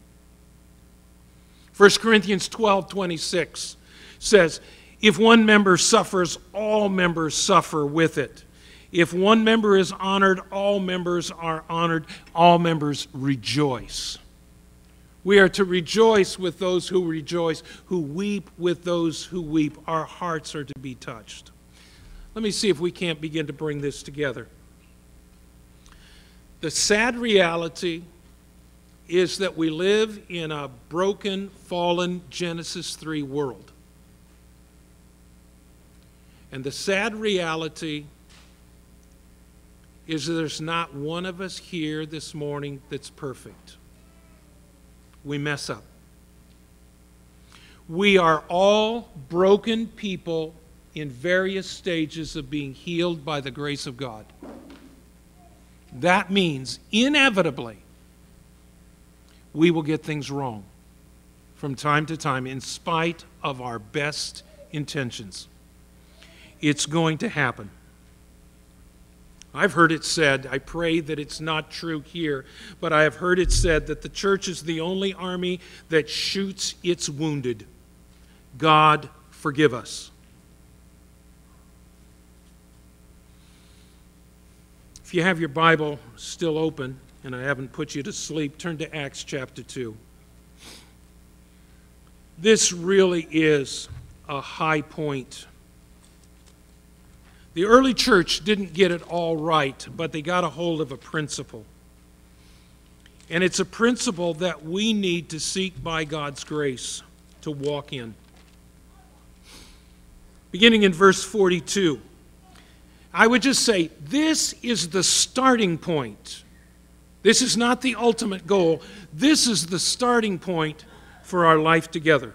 1 Corinthians 12:26 says, if one member suffers, all members suffer with it. If one member is honored, all members are honored. All members rejoice. We are to rejoice with those who rejoice, who weep with those who weep. Our hearts are to be touched. Let me see if we can't begin to bring this together. The sad reality is that we live in a broken, fallen Genesis 3 world. And the sad reality is that there's not one of us here this morning that's perfect. We mess up. We are all broken people in various stages of being healed by the grace of God. That means, inevitably, we will get things wrong from time to time in spite of our best intentions. It's going to happen. I've heard it said, I pray that it's not true here, but I have heard it said that the church is the only army that shoots its wounded. God forgive us. If you have your Bible still open, and I haven't put you to sleep, turn to Acts chapter 2. This really is a high point. The early church didn't get it all right, but they got a hold of a principle. And it's a principle that we need to seek by God's grace to walk in. Beginning in verse 42, I would just say this is the starting point This is not the ultimate goal. This is the starting point for our life together.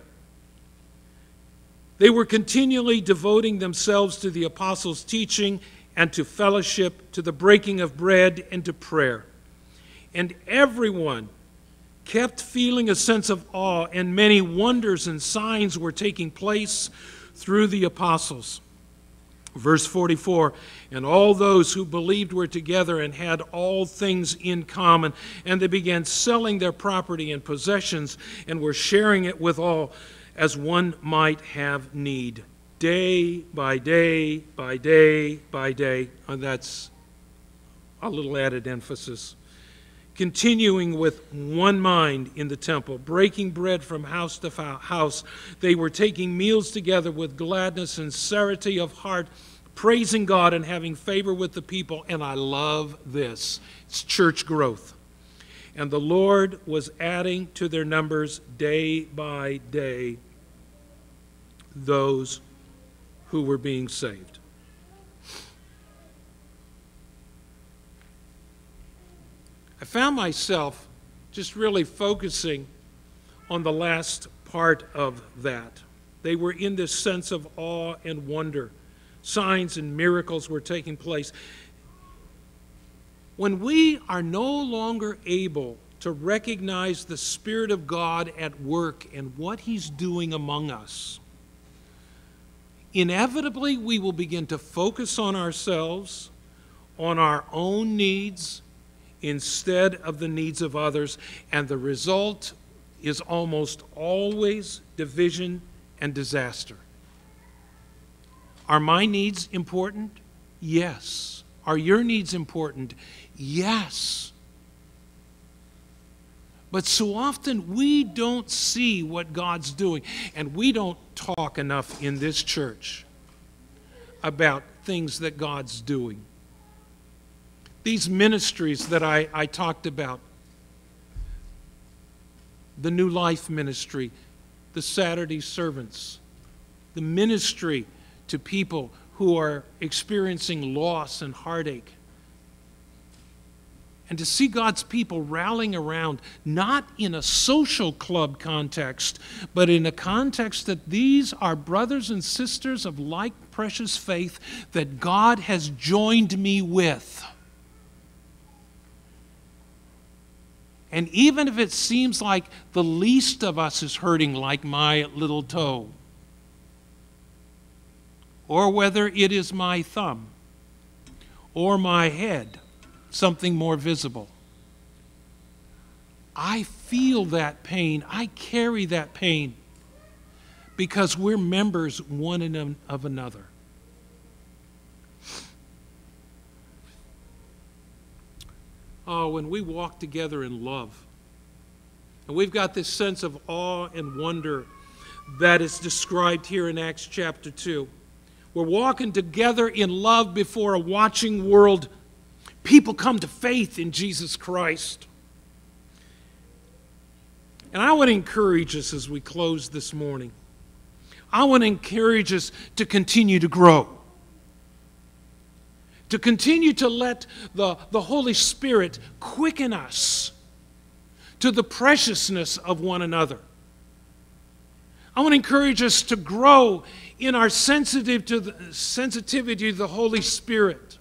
They were continually devoting themselves to the apostles' teaching and to fellowship, to the breaking of bread and to prayer. And everyone kept feeling a sense of awe, and many wonders and signs were taking place through the apostles. Verse 44, and all those who believed were together and had all things in common, and they began selling their property and possessions and were sharing it with all as one might have need. Day by day by day by day. And that's a little added emphasis. Continuing with one mind in the temple, breaking bread from house to house. They were taking meals together with gladness and sincerity of heart, praising God and having favor with the people. And I love this. It's church growth. And the Lord was adding to their numbers day by day those who were being saved. I found myself just really focusing on the last part of that. They were in this sense of awe and wonder. Signs and miracles were taking place. When we are no longer able to recognize the Spirit of God at work and what He's doing among us, inevitably we will begin to focus on ourselves, on our own needs, instead of the needs of others, and the result is almost always division and disaster. Are my needs important? Yes. Are your needs important? Yes. But so often we don't see what God's doing, and we don't talk enough in this church about things that God's doing. These ministries that I talked about, the New Life ministry, the Saturday servants, the ministry to people who are experiencing loss and heartache. And to see God's people rallying around, not in a social club context, but in a context that these are brothers and sisters of like precious faith that God has joined me with. And even if it seems like the least of us is hurting, like my little toe, or whether it is my thumb or my head, something more visible, I feel that pain. I carry that pain because we're members one of another. Oh, when we walk together in love, and we've got this sense of awe and wonder that is described here in Acts chapter 2. We're walking together in love before a watching world. People come to faith in Jesus Christ. And I want to encourage us as we close this morning. I want to encourage us to continue to grow. To continue to let the Holy Spirit quicken us to the preciousness of one another. I want to encourage us to grow in our sensitivity to the Holy Spirit.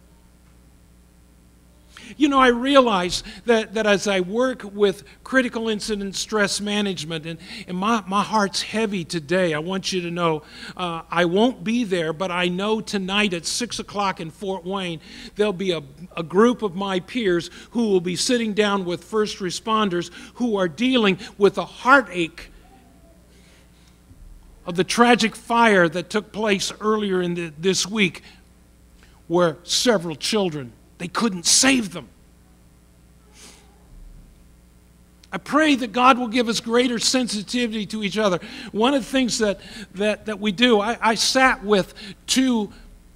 You know, I realize that as I work with critical incident stress management, and my heart's heavy today. I want you to know I won't be there, but I know tonight at 6 o'clock in Fort Wayne, there'll be a group of my peers who will be sitting down with first responders who are dealing with a heartache of the tragic fire that took place earlier in this week, where several children, they couldn't save them. I pray that God will give us greater sensitivity to each other. One of the things that we do, I sat with 2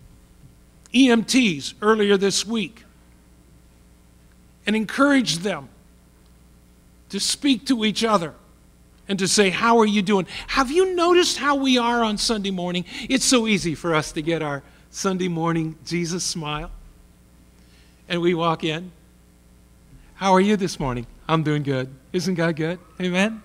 EMTs earlier this week and encouraged them to speak to each other and to say, how are you doing? Have you noticed how we are on Sunday morning? It's so easy for us to get our Sunday morning Jesus smile. And we walk in. How are you this morning? I'm doing good. Isn't God good? Amen?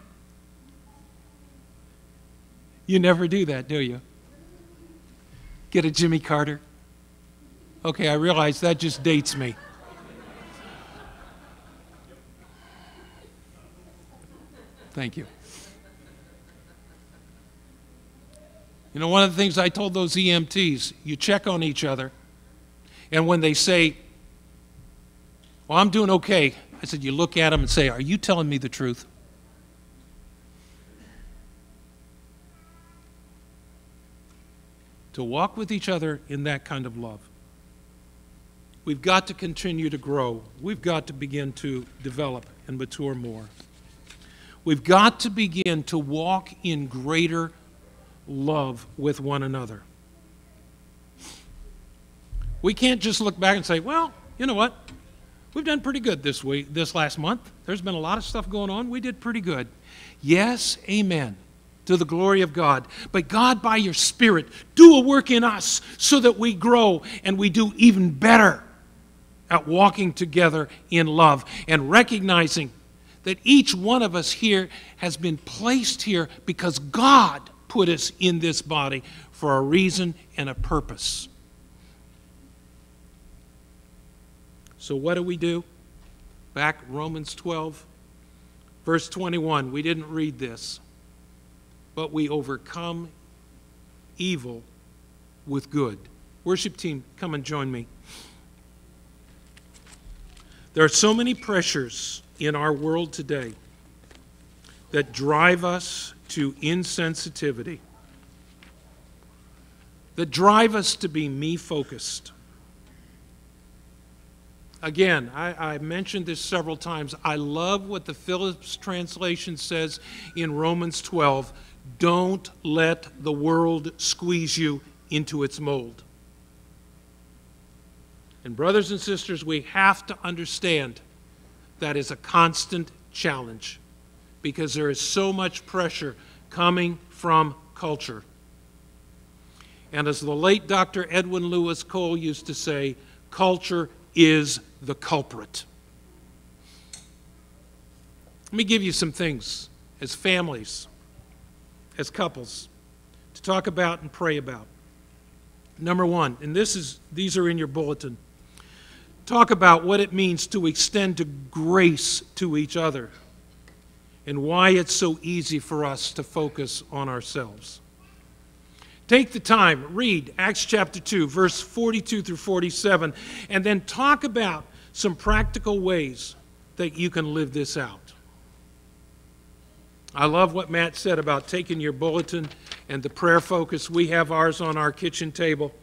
You never do that, do you? Get a Jimmy Carter? Okay, I realize that just dates me. Thank you. You know, one of the things I told those EMTs, you check on each other, and when they say, well, I'm doing okay, I said, you look at them and say, are you telling me the truth? To walk with each other in that kind of love. We've got to continue to grow. We've got to begin to develop and mature more. We've got to begin to walk in greater love with one another. We can't just look back and say, well, you know what? We've done pretty good this last month. There's been a lot of stuff going on. We did pretty good. Yes, amen, to the glory of God. But God, by your Spirit, do a work in us so that we grow and we do even better at walking together in love and recognizing that each one of us here has been placed here because God put us in this body for a reason and a purpose. So what do? Back Romans 12, verse 21. We didn't read this. But we overcome evil with good. Worship team, come and join me. There are so many pressures in our world today that drive us to insensitivity, that drive us to be me-focused. Again, I mentioned this several times. I love what the Phillips translation says in Romans 12. Don't let the world squeeze you into its mold. And brothers and sisters, we have to understand that is a constant challenge because there is so much pressure coming from culture. And as the late Dr. Edwin Lewis Cole used to say, culture is the culprit. Let me give you some things as families, as couples, to talk about and pray about. Number one, and these are in your bulletin. Talk about what it means to extend to grace to each other and why it's so easy for us to focus on ourselves. Take the time, read Acts chapter 2, verse 42 through 47, and then talk about some practical ways that you can live this out. I love what Matt said about taking your bulletin and the prayer focus. We have ours on our kitchen table.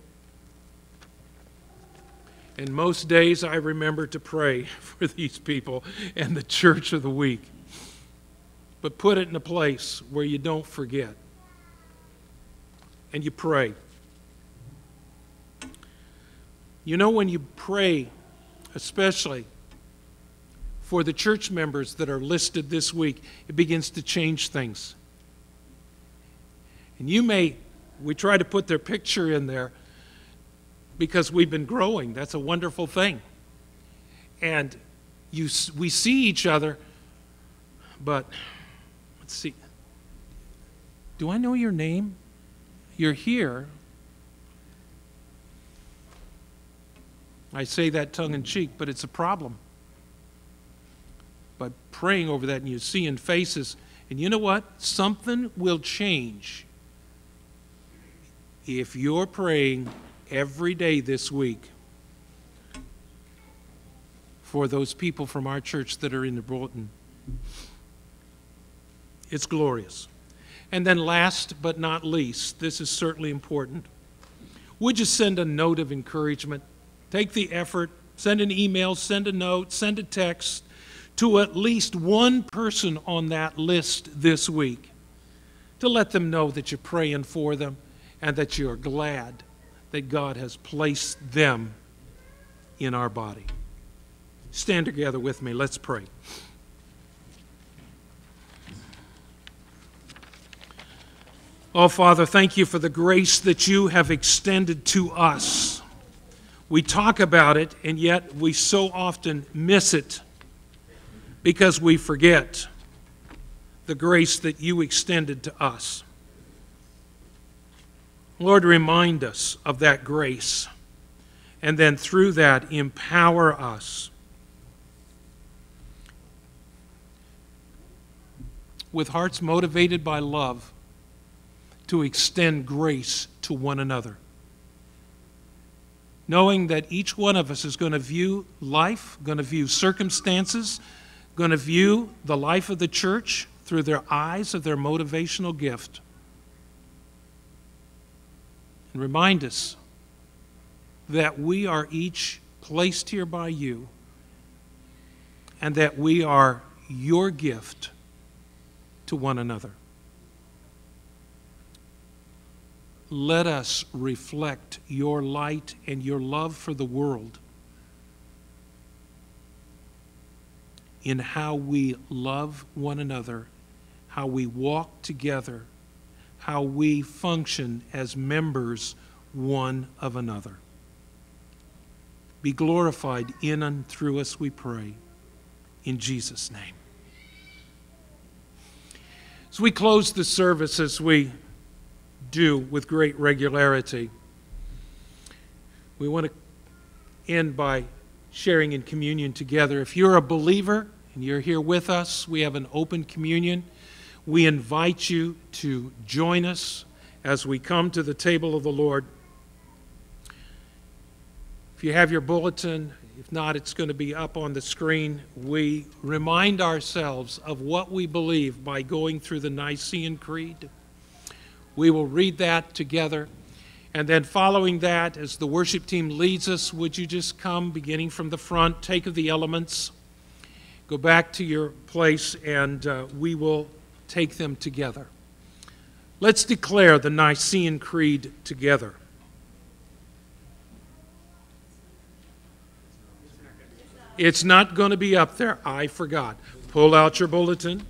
And most days I remember to pray for these people and the church of the week. But put it in a place where you don't forget. And you pray. You know, when you pray, especially for the church members that are listed this week, it begins to change things. And we try to put their picture in there because we've been growing. That's a wonderful thing. And we see each other, but let's see. Do I know your name? You're here. I say that tongue-in-cheek, but it's a problem. By praying over that and you see in faces, and you know what? Something will change if you're praying every day this week for those people from our church that are in the bulletin. It's glorious. And then last but not least, this is certainly important. Would you send a note of encouragement? Take the effort, send an email, send a note, send a text to at least one person on that list this week to let them know that you're praying for them and that you're glad that God has placed them in our body. Stand together with me. Let's pray. Oh, Father, thank you for the grace that you have extended to us. We talk about it, and yet we so often miss it because we forget the grace that you extended to us. Lord, remind us of that grace, and then through that, empower us with hearts motivated by love to extend grace to one another, knowing that each one of us is going to view life, going to view circumstances, going to view the life of the church through their eyes of their motivational gift. And remind us that we are each placed here by you, and that we are your gift to one another. Let us reflect your light and your love for the world in how we love one another, how we walk together, how we function as members one of another. Be glorified in and through us, we pray, in Jesus' name. As we close the service, as we do with great regularity, we want to end by sharing in communion together. If you're a believer and you're here with us, we have an open communion. We invite you to join us as we come to the table of the Lord. If you have your bulletin, if not, it's going to be up on the screen. We remind ourselves of what we believe by going through the Nicene Creed. We will read that together. And then following that, as the worship team leads us, would you just come, beginning from the front, take of the elements, go back to your place, and we will take them together. Let's declare the Nicene Creed together. It's not going to be up there. I forgot. Pull out your bulletin.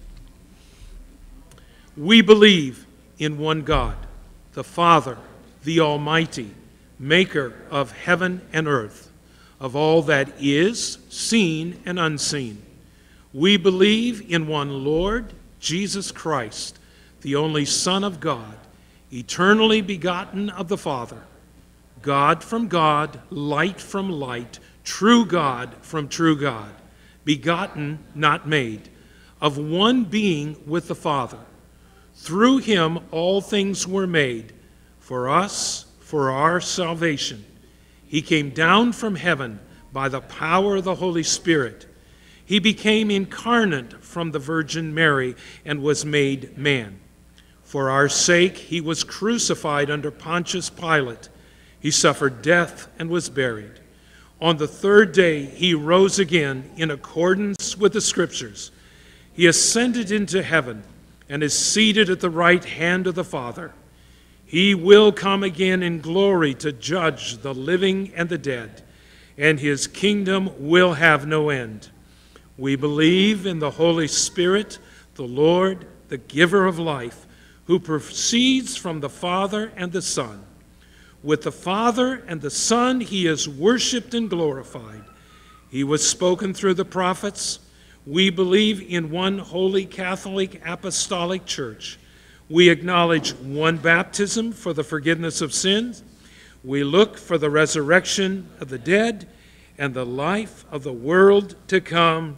We believe in one God, the Father, the Almighty, maker of heaven and earth, of all that is seen and unseen. We believe in one Lord, Jesus Christ, the only Son of God, eternally begotten of the Father, God from God, light from light, true God from true God, begotten, not made, of one being with the Father. Through him all things were made, for us, for our salvation. He came down from heaven by the power of the Holy Spirit. He became incarnate from the Virgin Mary and was made man. For our sake he was crucified under Pontius Pilate. He suffered death and was buried. On the third day he rose again in accordance with the Scriptures. He ascended into heaven and is seated at the right hand of the Father. He will come again in glory to judge the living and the dead, and his kingdom will have no end. We believe in the Holy Spirit, the Lord, the giver of life, who proceeds from the Father and the Son. With the Father and the Son he is worshiped and glorified. He was spoken through the prophets. We believe in one holy Catholic apostolic church. We acknowledge one baptism for the forgiveness of sins. We look for the resurrection of the dead and the life of the world to come.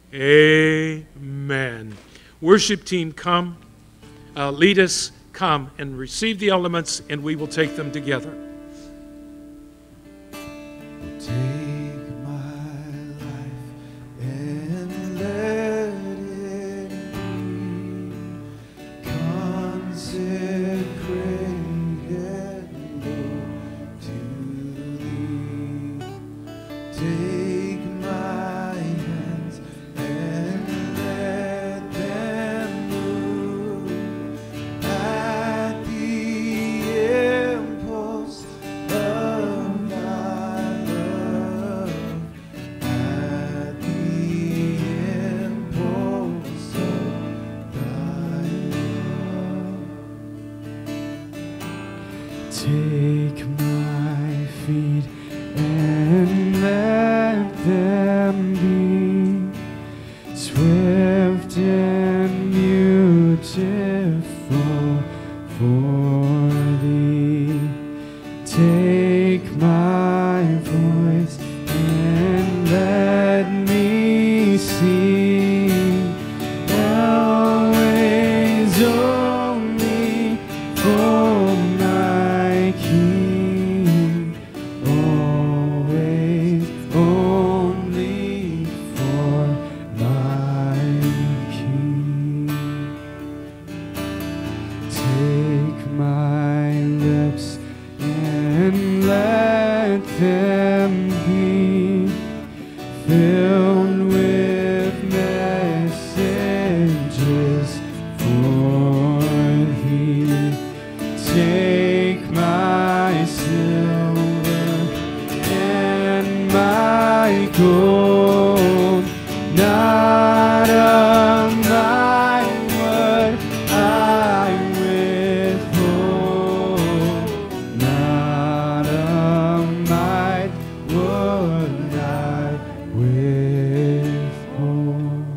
Amen. Worship team, come. Lead us. Come and receive the elements, and we will take them together. Take my life and let it be consecrated, Lord, to thee. Take my hands and let them move at the impulse of thy love, at the impulse of thy love. Take my feet and let them be swift take my voice and let me sing always only for my King, always only for my King. Take my lips and let them be filled with messages for thee. Take my silver and my gold, not of mine would I withhold, not of mine would I withhold.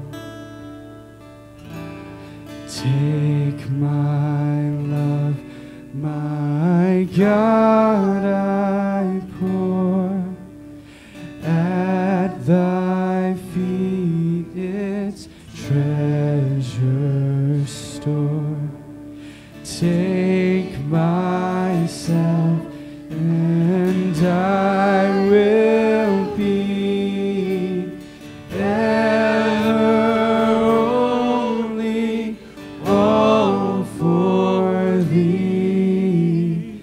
Take my love, my God, I pour at thy feet, its treasure store. Take myself and I will be ever only all for thee,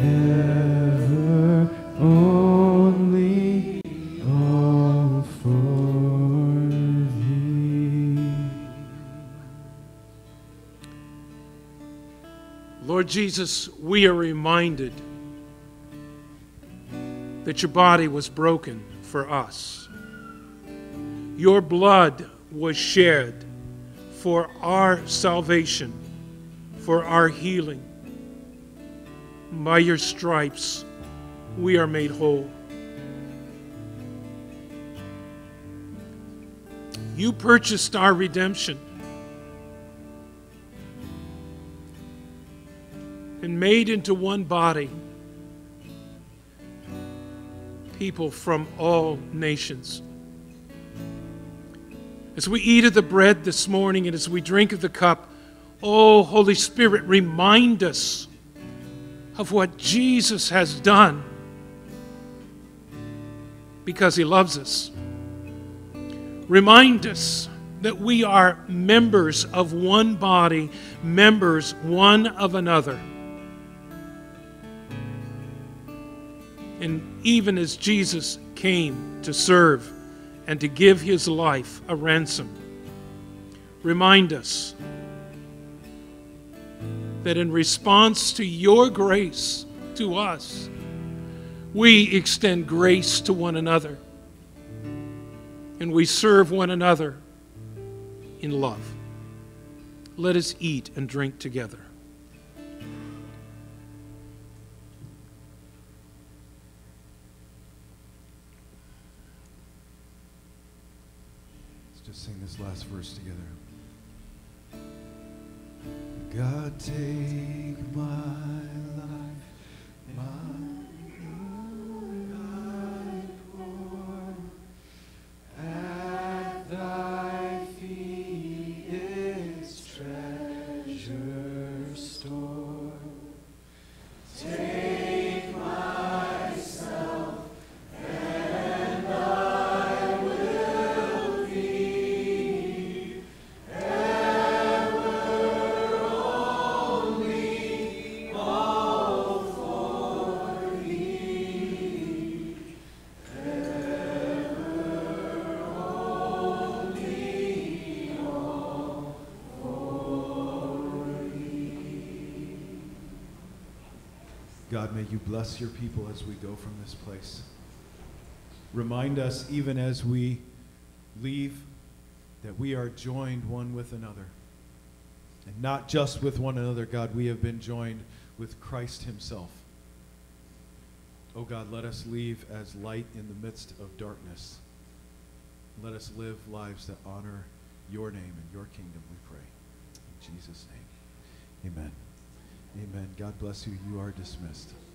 ever only all for thee. Lord Jesus, we are reminded that your body was broken for us. Your blood was shed for our salvation, for our healing. By your stripes, we are made whole. You purchased our redemption and made into one body people from all nations. As we eat of the bread this morning and as we drink of the cup, oh, Holy Spirit, remind us of what Jesus has done because he loves us. Remind us that we are members of one body, members one of another. And even as Jesus came to serve and to give his life a ransom, remind us that in response to your grace to us, we extend grace to one another and we serve one another in love. Let us eat and drink together. Just sing this last verse together. God, take my life, my I pour at thy feet, its treasure store. Take myself and I will be ever only all for thee, ever only all for thee. God, may you bless your people as we go from this place. Remind us, even as we leave, that we are joined one with another. And not just with one another, God, we have been joined with Christ himself. Oh God, let us leave as light in the midst of darkness. Let us live lives that honor your name and your kingdom, we pray. In Jesus' name, amen. Amen. God bless you. You are dismissed.